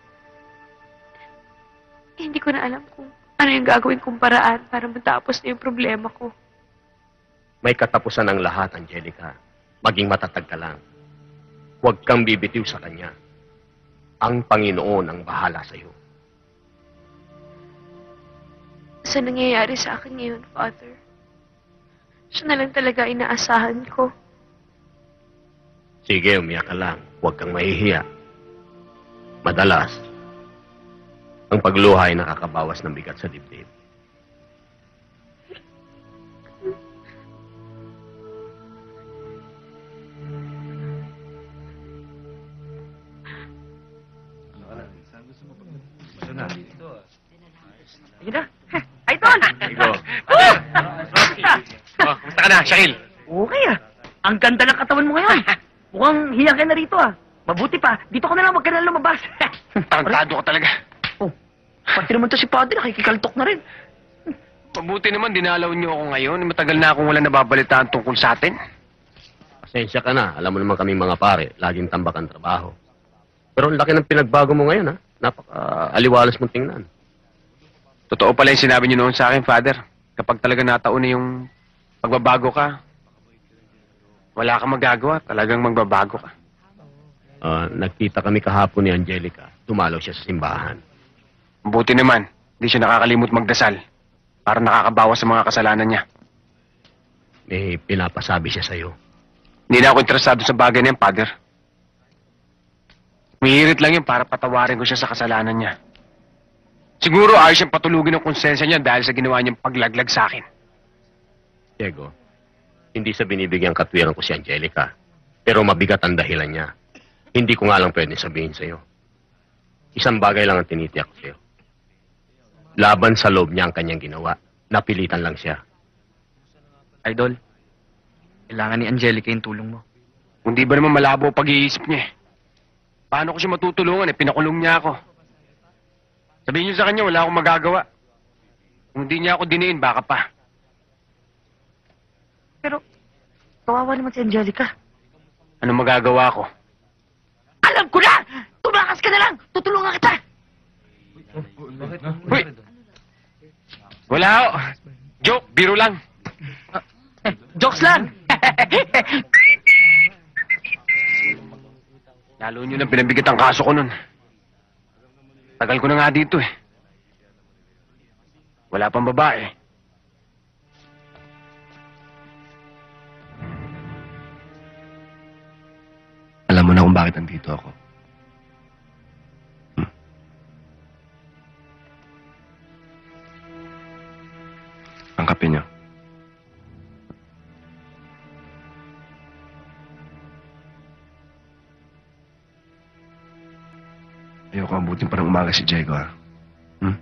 Hindi ko na alam kung ano yung gagawin kong paraan para matapos na yung problema ko. May katapusan ang lahat, Angelica. Maging matatag ka lang. Huwag kang bibitiw sa Kanya. Ang Panginoon ang bahala sa iyo. Sa nangyayari sa akin ngayon, Father, siya na lang talaga inaasahan ko. Sige, umiyak ka lang. Huwag kang mahihiya. Madalas, ang pagluha ay nakakabawas ng bigat sa dibdib. Ayun na. Ay, Ton! Igo. Oh! Oh, kumusta ka na, Shaquille? Okay ah. Ang ganda ng katawan mo ngayon. Mukhang hiyang ka na rito ah. Mabuti pa, dito ka na lang, wag ka na lumabas. Tarantado ka talaga. Oh, pati naman to si Padre, nakikikaltok na rin. Mabuti naman, dinalaw niyo ako ngayon. Matagal na akong wala nababalitaan tungkol sa atin. Pasensya ka na. Alam mo naman kaming mga pare, laging tambak ang trabaho. Pero ang laki ng pinagbago mo ngayon, ha? Napaka-aliwalas mong tingnan. Totoo pala yung sinabi niyo noon sa akin, Father. Kapag talaga nataon na yung pagbabago ka, wala kang magagawa. Talagang magbabago ka. Ah, nagkita kami kahapon ni Angelica. Dumalaw siya sa simbahan. Mabuti naman, hindi siya nakakalimot magdasal. Para nakakabawas sa mga kasalanan niya. May pinapasabi siya sa'yo. Hindi na ako interesado sa bagay na yan, Father. Umihirit lang yun para patawarin ko siya sa kasalanan niya. Siguro ayos siyang patulugin ng konsensya niya dahil sa ginawa niyang paglaglag sa akin. Diego, hindi sa binibigyan katwiran ko si Angelica. Pero mabigat ang dahilan niya. Hindi ko nga lang pwedeng sabihin sa'yo. Isang bagay lang ang tinitiyak ko sa'yo. Laban sa loob niya ang kanyang ginawa. Napilitan lang siya. Idol, kailangan ni Angelica yung tulong mo. Hindi ba naman malabo ang pag-iisip niya eh? Paano ko siya matutulungan eh? Pinakulong niya ako. Sabihin niyo sa kanya, wala akong magagawa. Kung hindi niya ako diniin, baka pa. Pero, kawawa naman si Angelica. Anong magagawa ko? Alam ko na! Tumakas ka na lang! Tutulungan kita! Uy! Wala ako. Joke, biro lang. Eh, jokes lang! Lalo nyo nang pinabigat ang kaso ko nun. Tagal ko na nga dito eh. Wala pang babae. Alam mo na kung bakit nandito ako. Hmm. Ang kape niyo. Ayoko abutin pa ng umaga si Diego, ha? Hmm?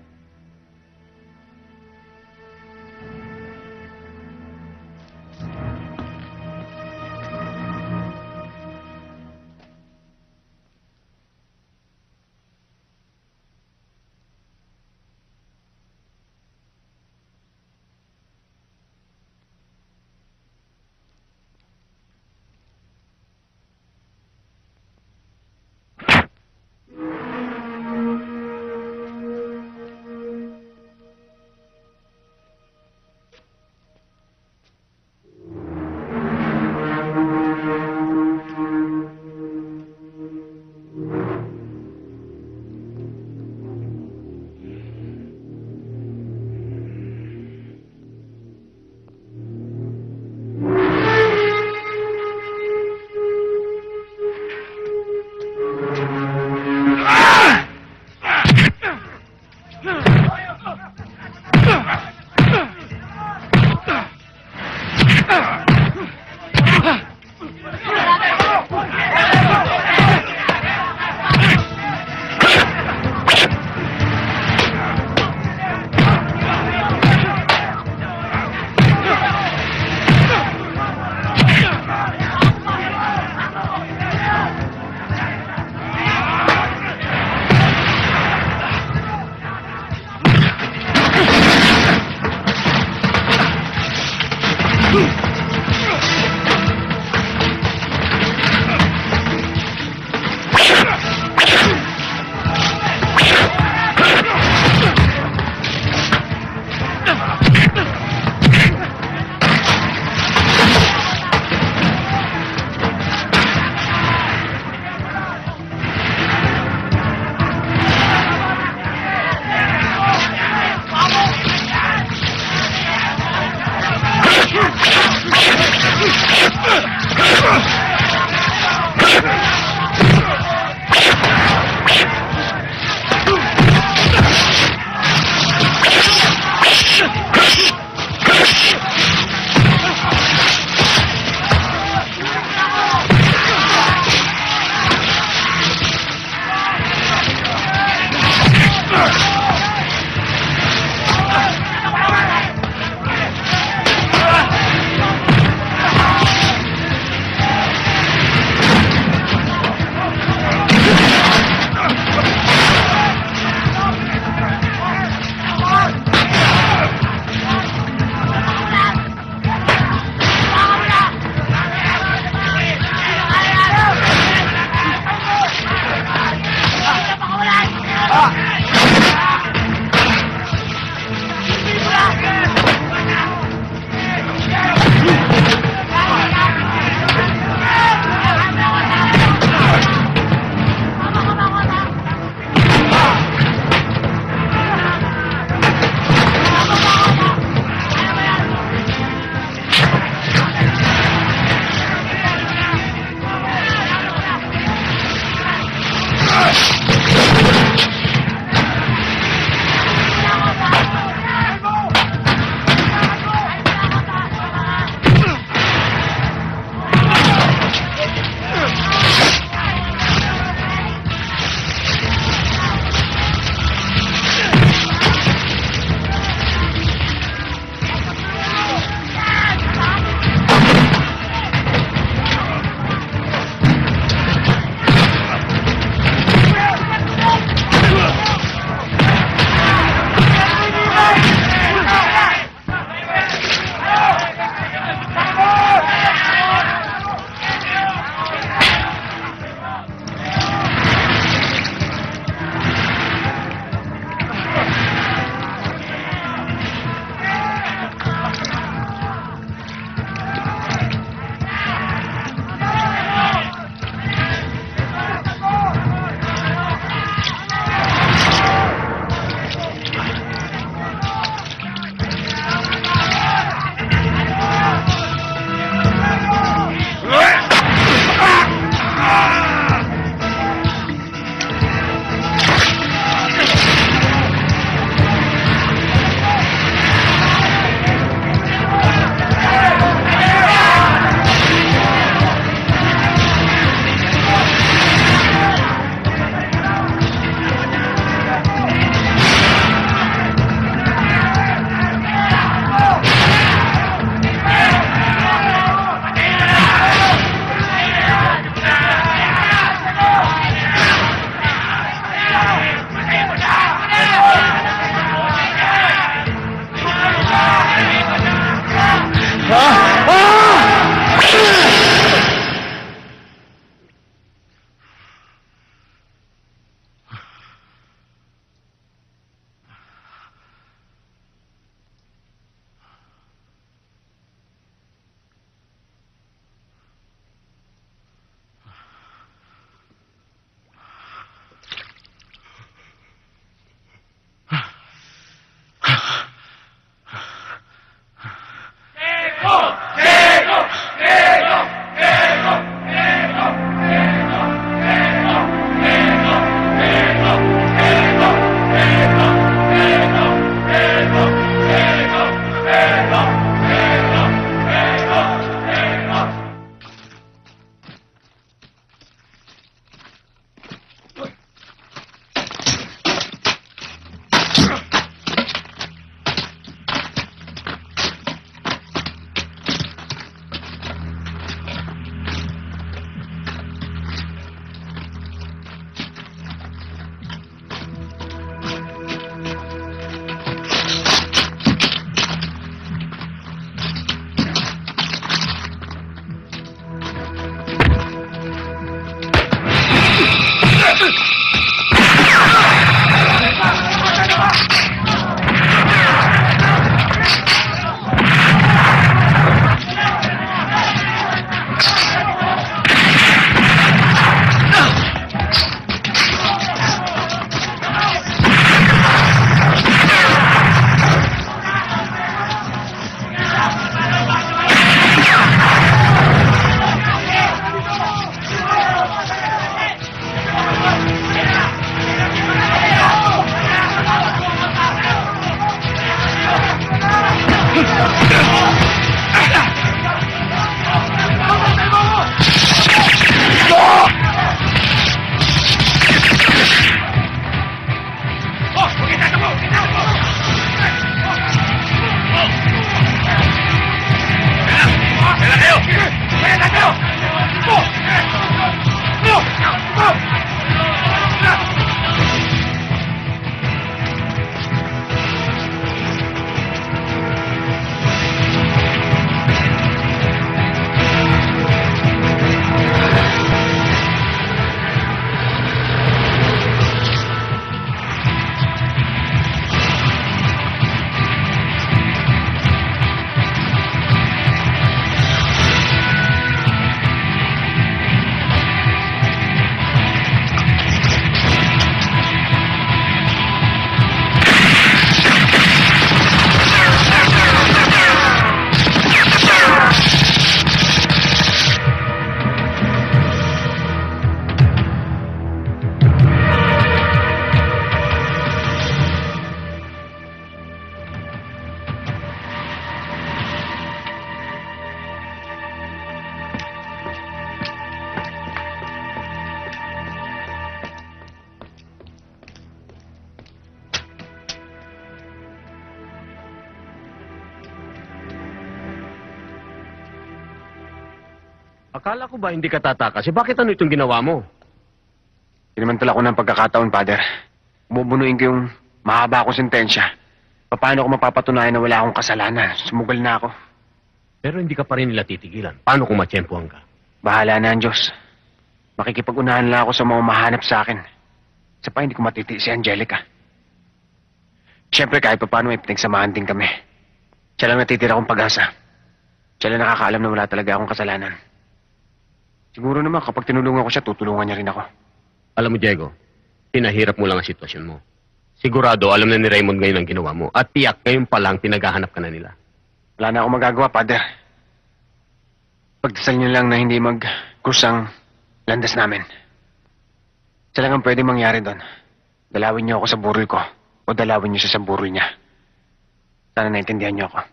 Akala ko ba hindi ka tatakas? Eh, bakit ano itong ginawa mo? Pinamantala ko ng pagkakataon, Father. Bubunuin ko yung mahaba akong sentensya. Paano ko mapapatunayan na wala akong kasalanan? Sumugal na ako. Pero hindi ka pa rin nila titigilan. Paano kung matsyempohan ka? Bahala na ang Diyos. Makikipag-unahan lang ako sa mga mahanap sa akin. Sa pa hindi ko matiti si Angelica. Siyempre kahit pa paano may pinagsamahan din kami. Siya lang natitira kong pag-asa. Siya lang nakakaalam na wala talaga akong kasalanan. Siguro naman kapag tinulungan ko siya, tutulungan niya rin ako. Alam mo, Diego, pinahirap mo lang ang sitwasyon mo. Sigurado, alam na ni Raymond ngayon ang ginawa mo. At tiyak, ngayon pa lang, pinaghahanap ka na nila. Wala na akong magagawa, Father. Pagdasal niyo lang na hindi mag-krus ang landas namin. Siya lang ang pwede mangyari doon. Dalawin niyo ako sa burol ko o dalawin niyo siya sa burol niya. Sana naintindihan niyo ako.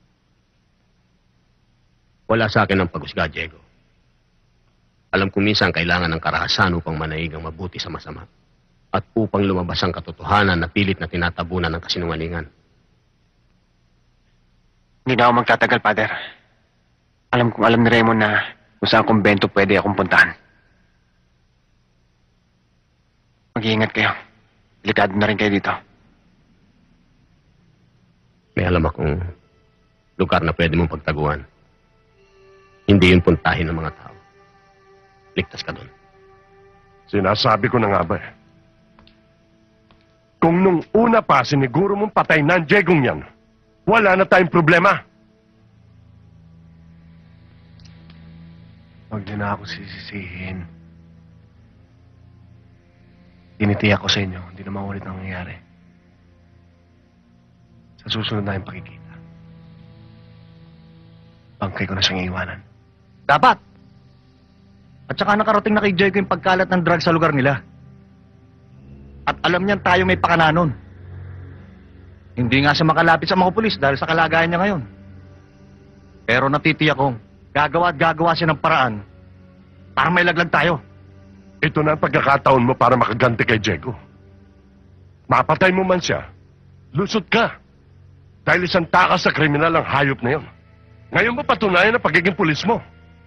Wala sa akin ang paghusga, Diego. Alam ko minsan kailangan ng karahasan upang manaig ang mabuti sa masama. At upang lumabas ang katotohanan na pilit na tinatabunan ng kasinungalingan. Hindi na ako magtatagal, Father. Alam kong alam ni Raymond na kung saan kumbento pwede akong puntahan. Mag-iingat kayo. Delikado na rin kayo dito. May alam akong lugar na pwede mong pagtaguan. Hindi yun puntahin ng mga tao. Ligtas ka doon. Sinasabi ko na nga ba eh. Kung nung una pa siniguro mong patay na ang Diegong yan, wala na tayong problema. Huwag niyo na ako sisisihin. Tinitiyak ko sa inyo, hindi na maulit ang nangyayari. Sa susunod na yung pakikita, bangkay ko na siyang iiwanan. Dapat. At saka nakarating na kay Diego yung pagkalat ng drugs sa lugar nila. At alam niyan tayo may pakananon. Hindi nga siya makalapit sa mga pulis dahil sa kalagayan niya ngayon. Pero natitiyak kong gagawa at gagawa siya ng paraan para may laglag tayo. Ito na ang pagkakataon mo para makaganti kay Diego. Mapatay mo man siya, lusot ka. Dahil isang takas sa kriminal ang hayop na yon. Ngayon mo patunayan ang pagiging pulis mo.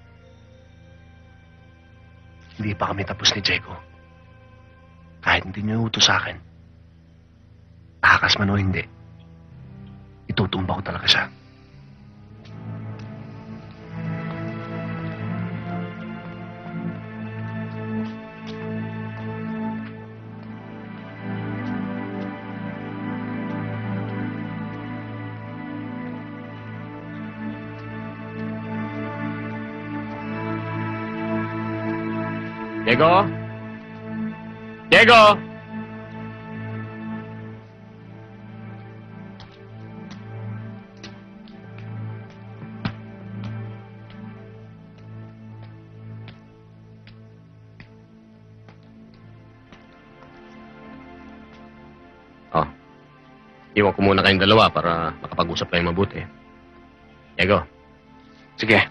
Hindi pa kami tapos ni Diego. Kahit hindi niyo utos sa akin, takas man o hindi, itutumba ko talaga siya. Diego? Diego! Oh. Iwan ko muna kayong dalawa para makapag-usap kayong mabuti. Diego. Sige.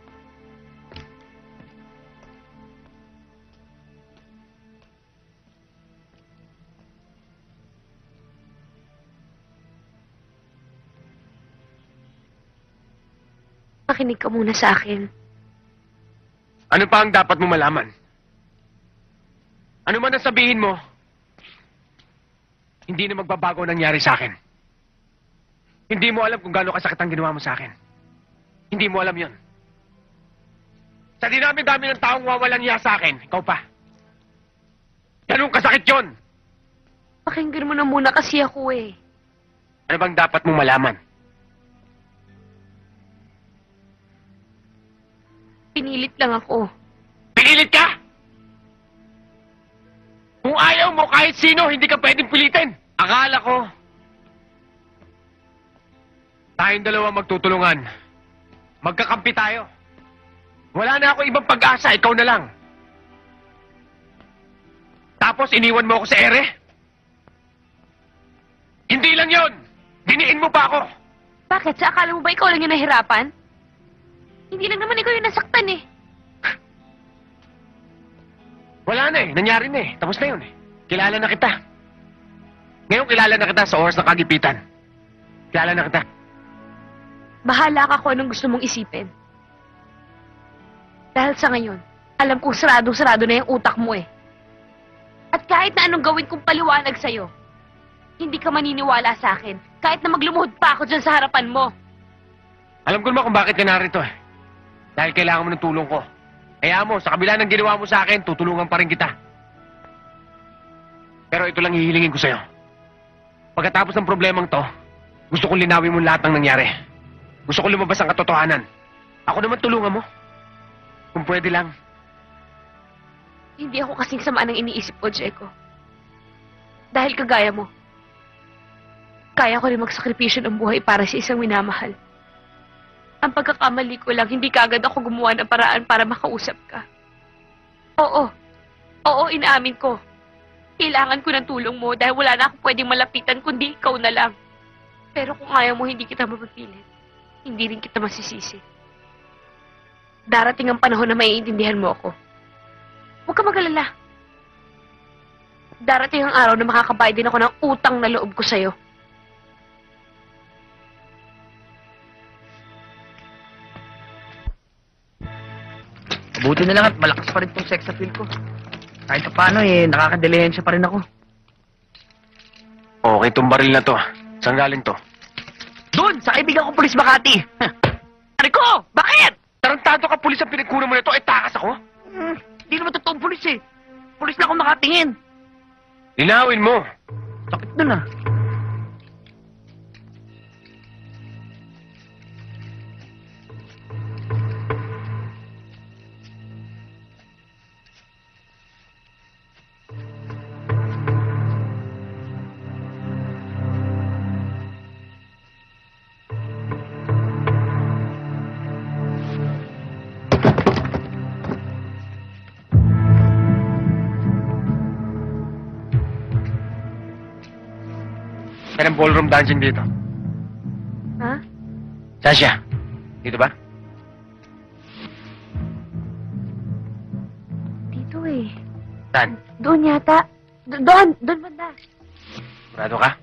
Makinig ka muna sa akin. Ano pa ang dapat mo malaman? Ano man ang sabihin mo, hindi na magbabago ang nangyari sa akin. Hindi mo alam kung gaano kasakit ang ginawa mo sa akin. Hindi mo alam yon. Sa dinami-dami ng taong wawalan niya sa akin, ikaw pa. Ganun kasakit yon. Pakinggan mo na muna kasi ako eh. Ano bang dapat mong malaman? Pinilit lang ako. Pinilit ka? Kung ayaw mo kahit sino, hindi ka pwedeng pilitin. Akala ko, tayong dalawa magtutulungan. Magkakampi tayo. Wala na ako ibang pag-asa, ikaw na lang. Tapos iniwan mo ako sa ere? Hindi lang yon. Diniin mo pa ako. Bakit? Sa akala mo ba ikaw lang yung nahirapan? Hindi lang naman ikaw yung nasaktan eh. Wala na eh. Nangyari na eh. Tapos na yun eh. Kilala na kita. Ngayon kilala na kita sa oras ng kagipitan. Kilala na kita. Bahala ka kung anong gusto mong isipin. Dahil sa ngayon, alam kong sarado-sarado na yung utak mo eh. At kahit na anong gawin kong paliwanag sa'yo, hindi ka maniniwala sa akin kahit na maglumuhod pa ako dyan sa harapan mo. Alam ko naman kung bakit ka narito eh. Dahil kailangan mo ng tulong ko. Kaya mo, sa kabila ng ginawa mo sa akin, tutulungan pa rin kita. Pero ito lang hihilingin ko sa'yo. Pagkatapos ng problemang to, gusto kong linawin mo lahat ng nangyari. Gusto kong lumabas ang katotohanan. Ako naman tulungan mo. Kung pwede lang. Hindi ako kasing sama ng iniisip ko, Diego. Dahil kagaya mo, kaya ko rin magsakripisyo ng buhay para sa isang minamahal. Ang pagkakamali ko lang, hindi kaagad ako gumawa ng paraan para makausap ka. Oo. Oo, inaamin ko. Kailangan ko ng tulong mo dahil wala na akong pwedeng malapitan kundi ikaw na lang. Pero kung ayaw mo, hindi kita mapapilit. Hindi rin kita masisisi. Darating ang panahon na maiintindihan mo ako. Huwag ka mag-alala. Darating ang araw na makakabayad din ako ng utang na loob ko sa'yo. Mabuti na lang at malakas pa rin tong sex appeal ko. Kahit pa paano eh, nakakadilihensya pa rin ako. Okay, itong baril na to. Saan galing to? Doon! Sa kaibigan ko, Pulis Makati! Rico! Bakit? Tarantado ka, pulis ang pinagkunan mo na ito. Eh, takas ako? Hmm, hindi naman totoong pulis eh. Pulis na ako makatingin. Linawin mo. Sakit dun ah. Yan ang ballroom dancing dito. Ha? Sasha, dito ba? Dito eh. Saan? Doon yata. Do- doon! Doon banda. Sigurado ka?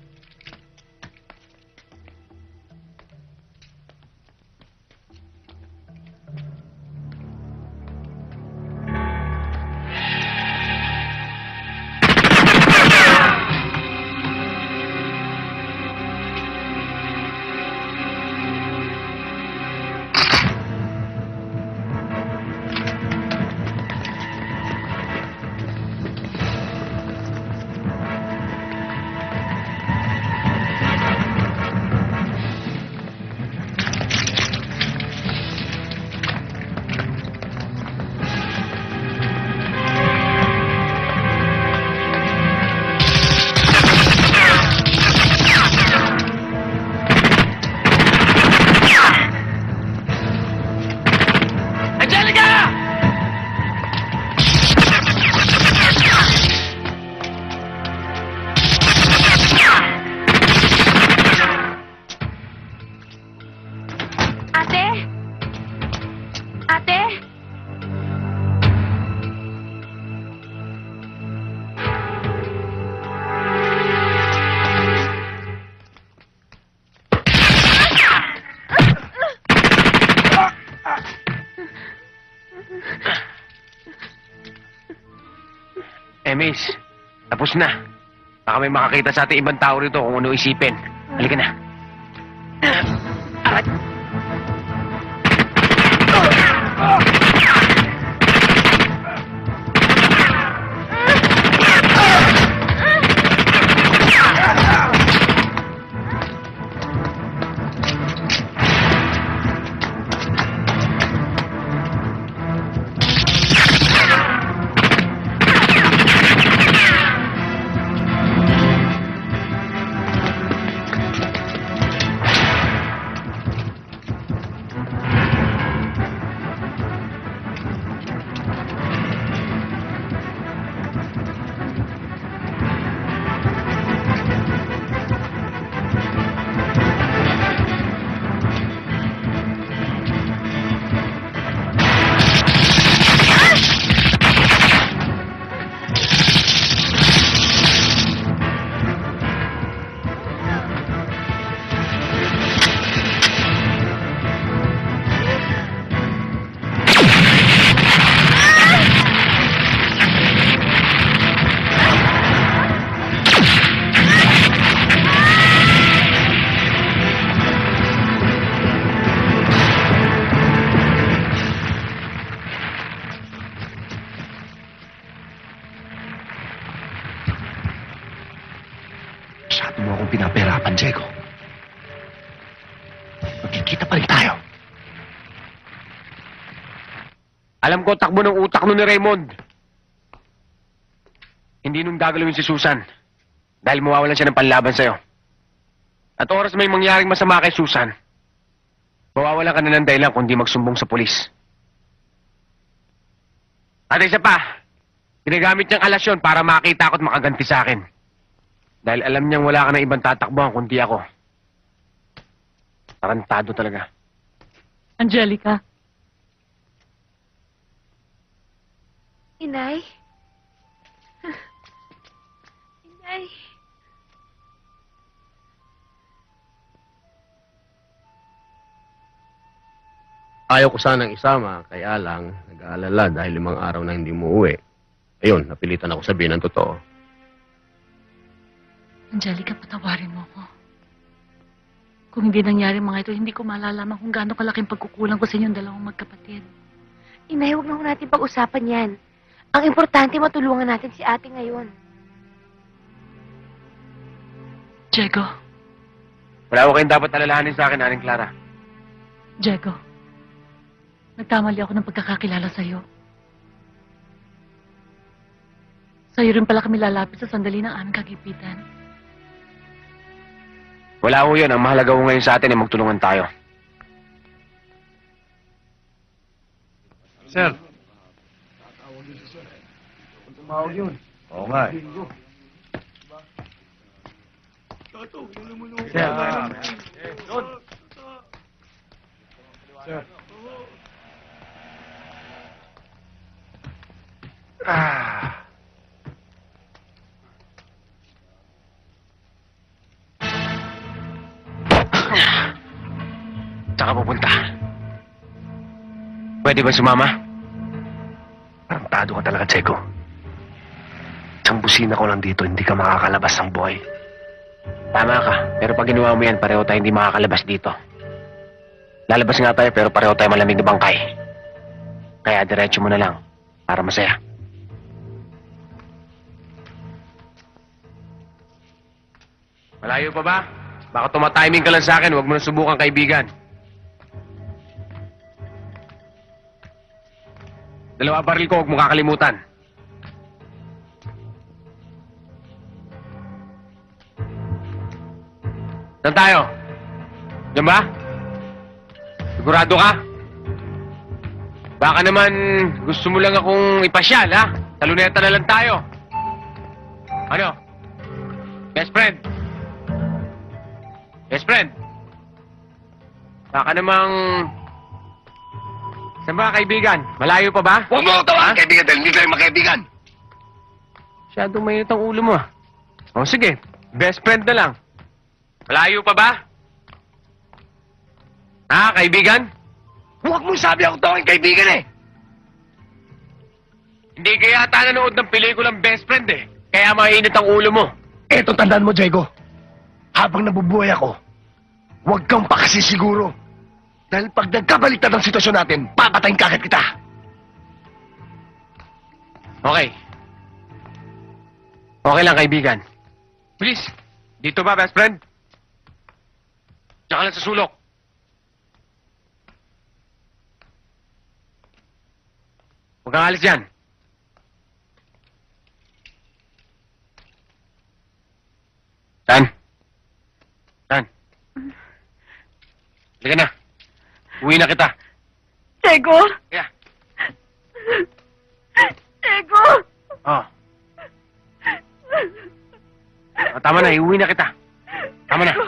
Eh, Miss, tapos na. Baka may makakita sa ating ibang tao rito kung ano isipin. Halika na. Aray! Masyado mo akong pinapahirapan, Diego. Magkikita pa rin tayo. Alam ko takbo ng utak nun ni Raymond. Hindi nung gagalawin si Susan. Dahil mawawalan siya ng panlaban sa'yo. At oras may mangyaring masama kay Susan, mawawalan ka na ng dahilan kundi magsumbong sa pulis. At isa pa, ginagamit niyang alasyon para makita ako at makaganti sa akin. Dahil alam niyang wala ka na ibang tatakbuhan kundi ako. Tarantado talaga. Angelica. Inay? Inay? Ayaw ko sanang isama, kaya lang nag-aalala dahil limang araw na hindi mo uwi. Ayun, napilitan ako sabihin ang totoo. Angelica, patawarin mo ko. Kung hindi nangyari mga ito, hindi ko malalaman kung gaano kalaking pagkukulang ko sa inyong dalawang magkapatid. Inay, huwag na ho natin pag-usapan yan. Ang importante, matulungan natin si ate ngayon. Diego. Wala ko kayong dapat alalahanin sa akin, Aling Clara. Diego. Nagkamali ako ng pagkakakilala sa'yo. Sa'yo rin pala kami lalapit sa sandali ng aming kagipitan. Wala ko yun. Ang mahalaga ko ngayon sa atin ay magtulungan tayo. Sir. Tumawag yun. Oo nga eh. Sir. Sir. Ah. Saan ka pupunta? Pwede ba sumama? Tarantado ka talaga, Diego. Isang busina ko lang dito, hindi ka makakalabas ng buhay. Tama ka. Pero pag ginawa mo yan, pareho tayo hindi makakalabas dito. Lalabas nga tayo, pero pareho tayo malamig na bangkay. Kaya diretso mo na lang, para masaya. Malayo pa ba? Baka tumatiming ka lang sa akin, huwag mo na subukan, kaibigan. Dalawa baril ko, huwag mo kakalimutan. Saan tayo? Diyan ba? Sigurado ka? Baka naman gusto mo lang akong ipasyal, ha? Sa luneta na lang tayo. Ano? Best friend? Best friend? Baka namang... Saan ba, kaibigan? Malayo pa ba? Huwag mo ako tawagan, kaibigan, dahil hindi tayo magkaibigan. Masyadong mainit ang ulo mo, ah. O, sige. Best friend na lang. Malayo pa ba? Ha, kaibigan? Huwag mo sabi ako tawagin kaibigan eh. Hindi kaya ata nanood ng pelikulang Best Friend eh. Kaya mainit ang ulo mo. Eto, tandaan mo, Diego. Habang nabubuhay ako, huwag kang pakasisiguro. Dahil pag nagkabaliktad ang sitwasyon natin, papatayin kagad kita. Okay. Okay lang, kaibigan. Please, dito ba, best friend? Tsaka lang sa sulok. Huwag kang alis yan. Saan? Saan? Halika na. Uwi na kita. Diego! Yeah. Diego! Oh. Oh, tama na, iuwi na kita. Tama na.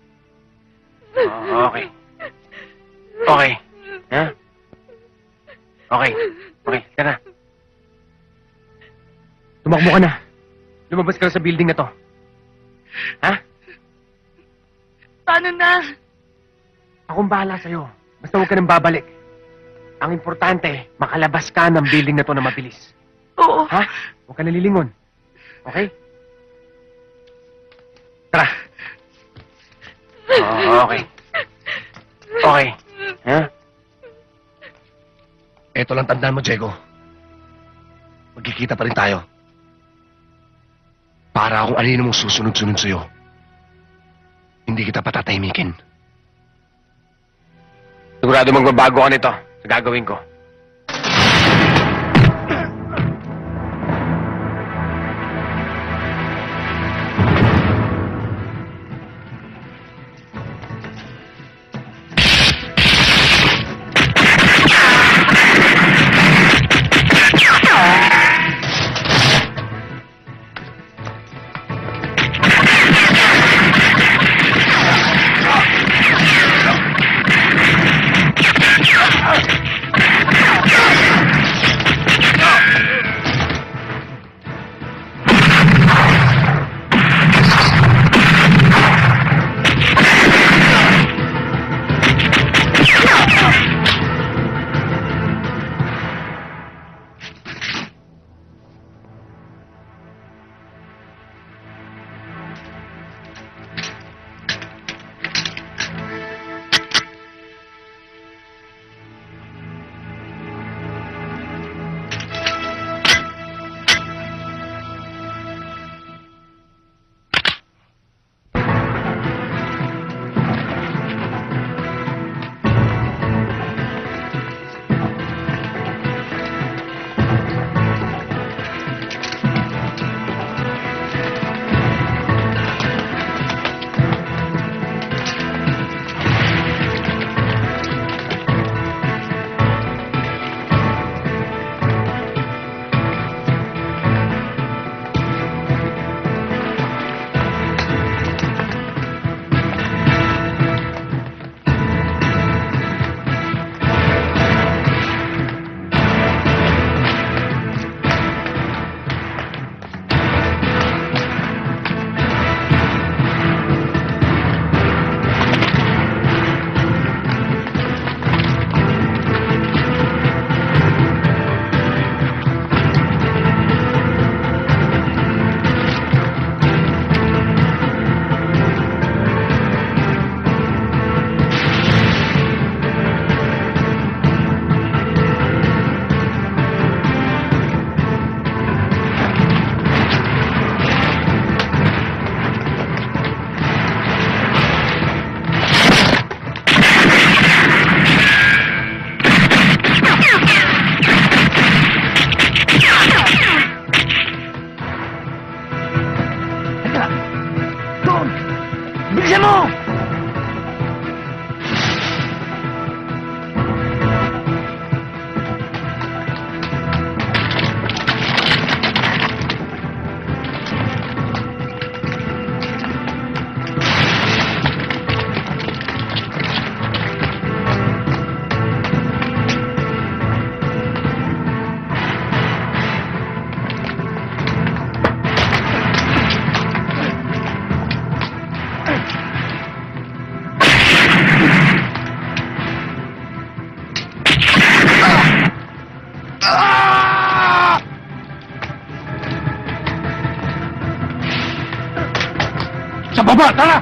Oh, okay. Okay. Ha? Okay. Okay, ka na. Tumakbo ka na. Lumabas ka na sa building na to. Ha? Paano na? Akong bahala sa'yo. Basta huwag ka nang babalik. Ang importante, makalabas ka ng building na to na mabilis. Oo. Ha? Huwag ka nalilingon. Okay? Tara. Oh, okay. Okay. Ha? Eto lang tandaan mo, Diego. Magkikita pa rin tayo. Para akong alino mong susunod-sunod sa'yo. Hindi kita patatahimikin. Sigurado magbabago ka nito sa gagawin ko. Bilisan mo! Sa baba, tara!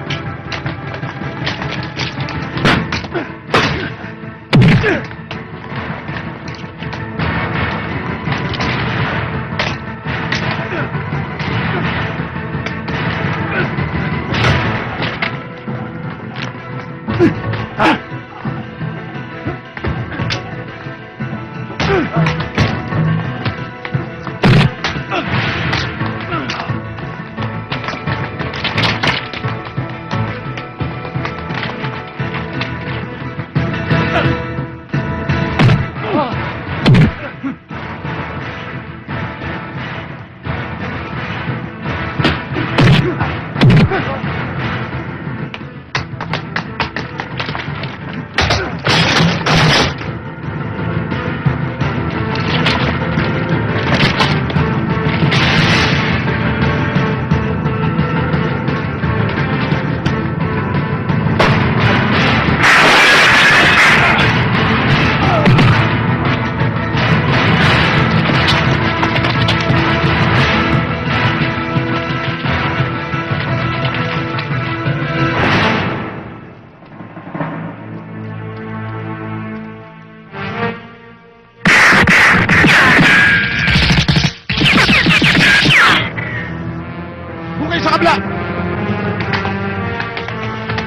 Bukay sa kabla!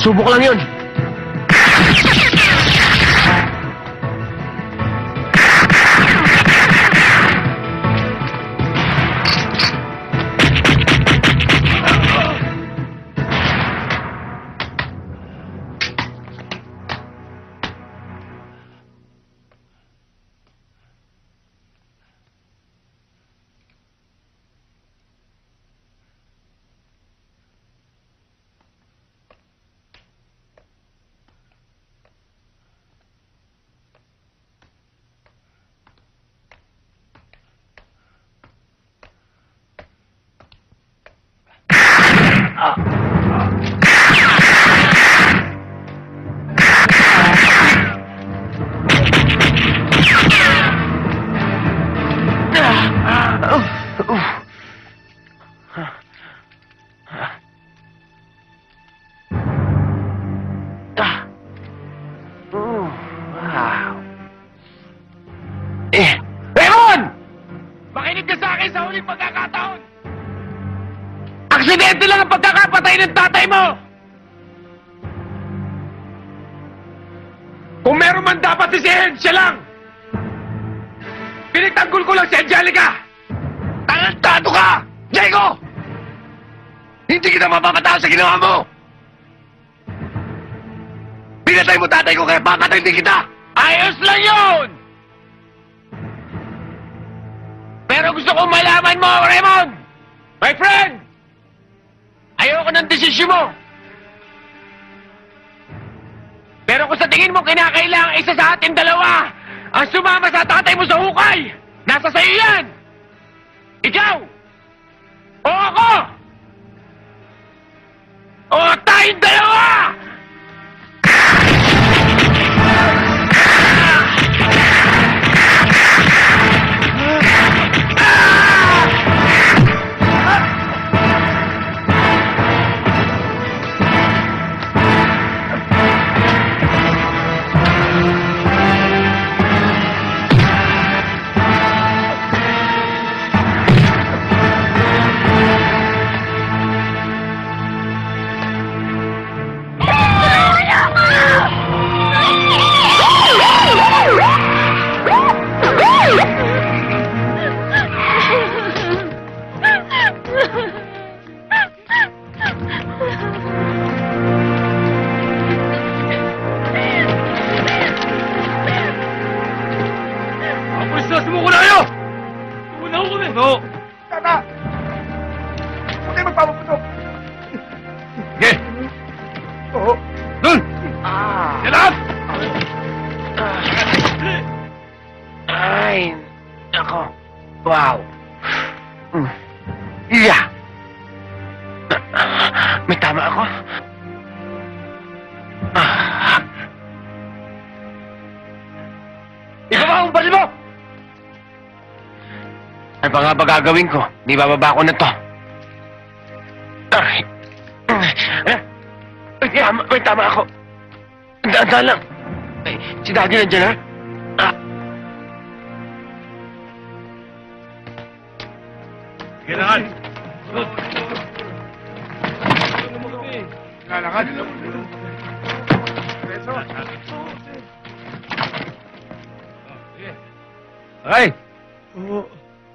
Subok lang yun. Aksidente lang ang pagkakapatay ng tatay mo! Kung meron man dapat isihin, siya lang! Pinagtanggol ko lang si Angelica! Talentado ka! Diego! Hindi kita mapapatao sa ginawa mo! Pinatay mo tatay ko kaya papatay din kita! Ayos lang yun! Pero gusto kong malaman mo, Raymond! My friend! Ayoko ng desisyon mo. Pero kung sa tingin mo kinakailangan isa sa ating dalawa ang sumama sa tatay mo sa hukay, nasa sa'yo yan. Ikaw! O ako! O tayong dalawa! Sumuko na kayo! Sumuko na kami! No! Tata! Huwag kayo magpapaputok! Sige! Oo! Dun! Ah! Get up! Ay! Ako! Wow! Mm. Yeah! May tama ako? Ah! Ikaw ba ang baril mo? Ano pa nga ba gagawin ko? Di bababa ko na to. Ay. Ay, tama, may tama ako. Daan-daan lang. Ay, si Daddy nandiyan, ha? Ah. Kailangan. Kailangan. Ay! Oo.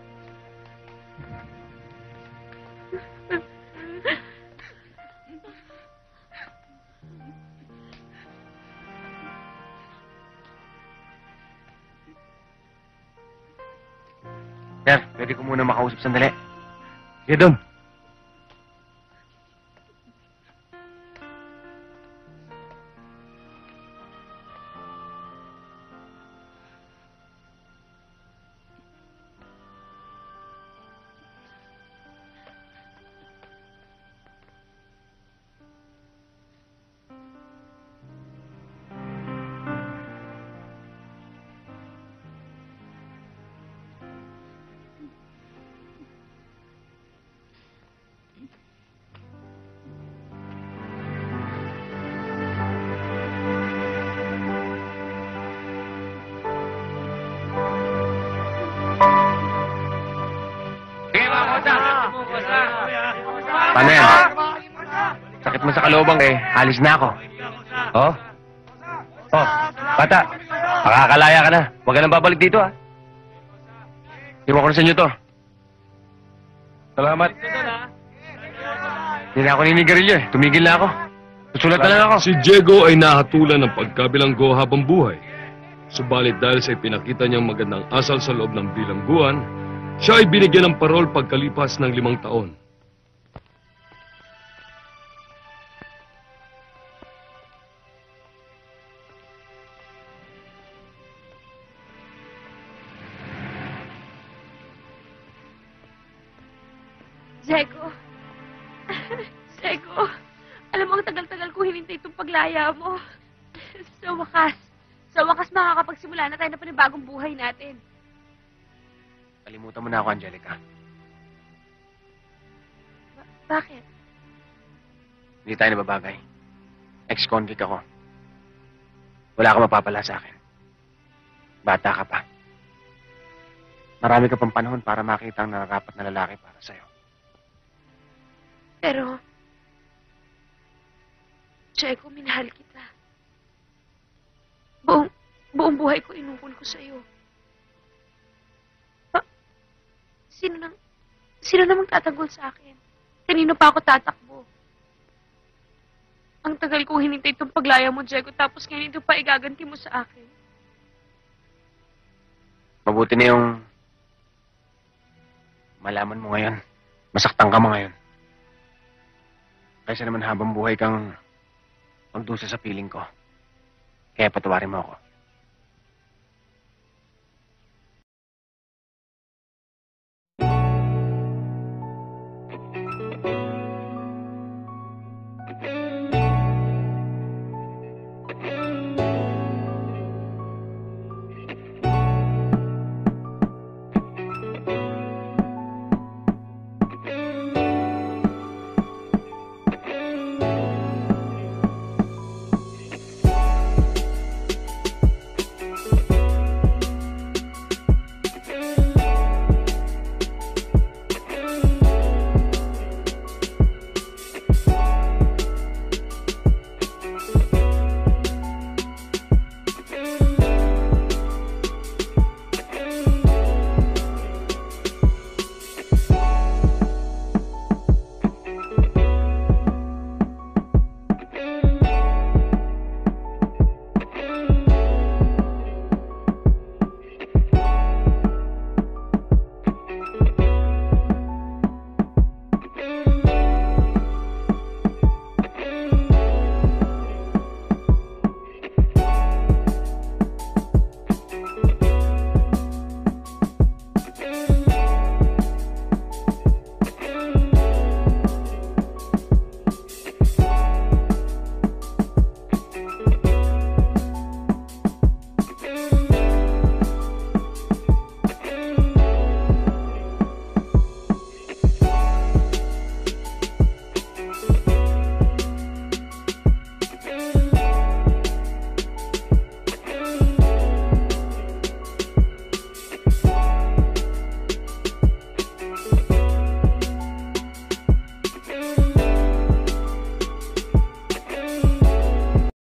Sir, pwede ko muna makausap sandali. Sige, Dom. Paano yan? Sakit sakit mo sa kalooban eh, alis na ako. Oh? Oh, bata, makakalaya ka na. Huwag ka nang babalik dito, ah. Iwan ko na sa inyo to. Salamat. Hindi na ako ninigarilyo eh. Tumigil na ako. Susulat na lang ako. Si Diego ay nahatulan ng pagkabilanggo habang buhay. Subalit dahil sa ipinakita niyang magandang asal sa loob ng bilangguan, siya ay binigyan ng parol pagkalipas ng limang taon. Diego. Diego. Alam mo, ang tagal-tagal ko hinintay itong paglaya mo. Sa wakas. Sa wakas makakapagsimula na tayo na panibagong buhay natin. Kalimutan mo na ako, Angelica. Ba- bakit? Hindi tayo nababagay. Ex-convict ako. Wala ka mapapala sa akin. Bata ka pa. Marami ka pang panahon para makita ang nararapat na lalaki para sa'yo. Pero, Diego, minahal kita. Buong, buong buhay ko inukol ko sa'yo. Pa, sino nang, sino namang tatanggol sa akin? Kanino pa ako tatakbo? Ang tagal kong hinintay itong paglaya mo, Diego, tapos ngayon ito pa igaganti mo sa akin. Mabuti na yung malaman mo ngayon. Masaktan ka mo ngayon. Kaysa naman habang buhay kang magdusa sa piling ko. Kaya patawarin mo ako.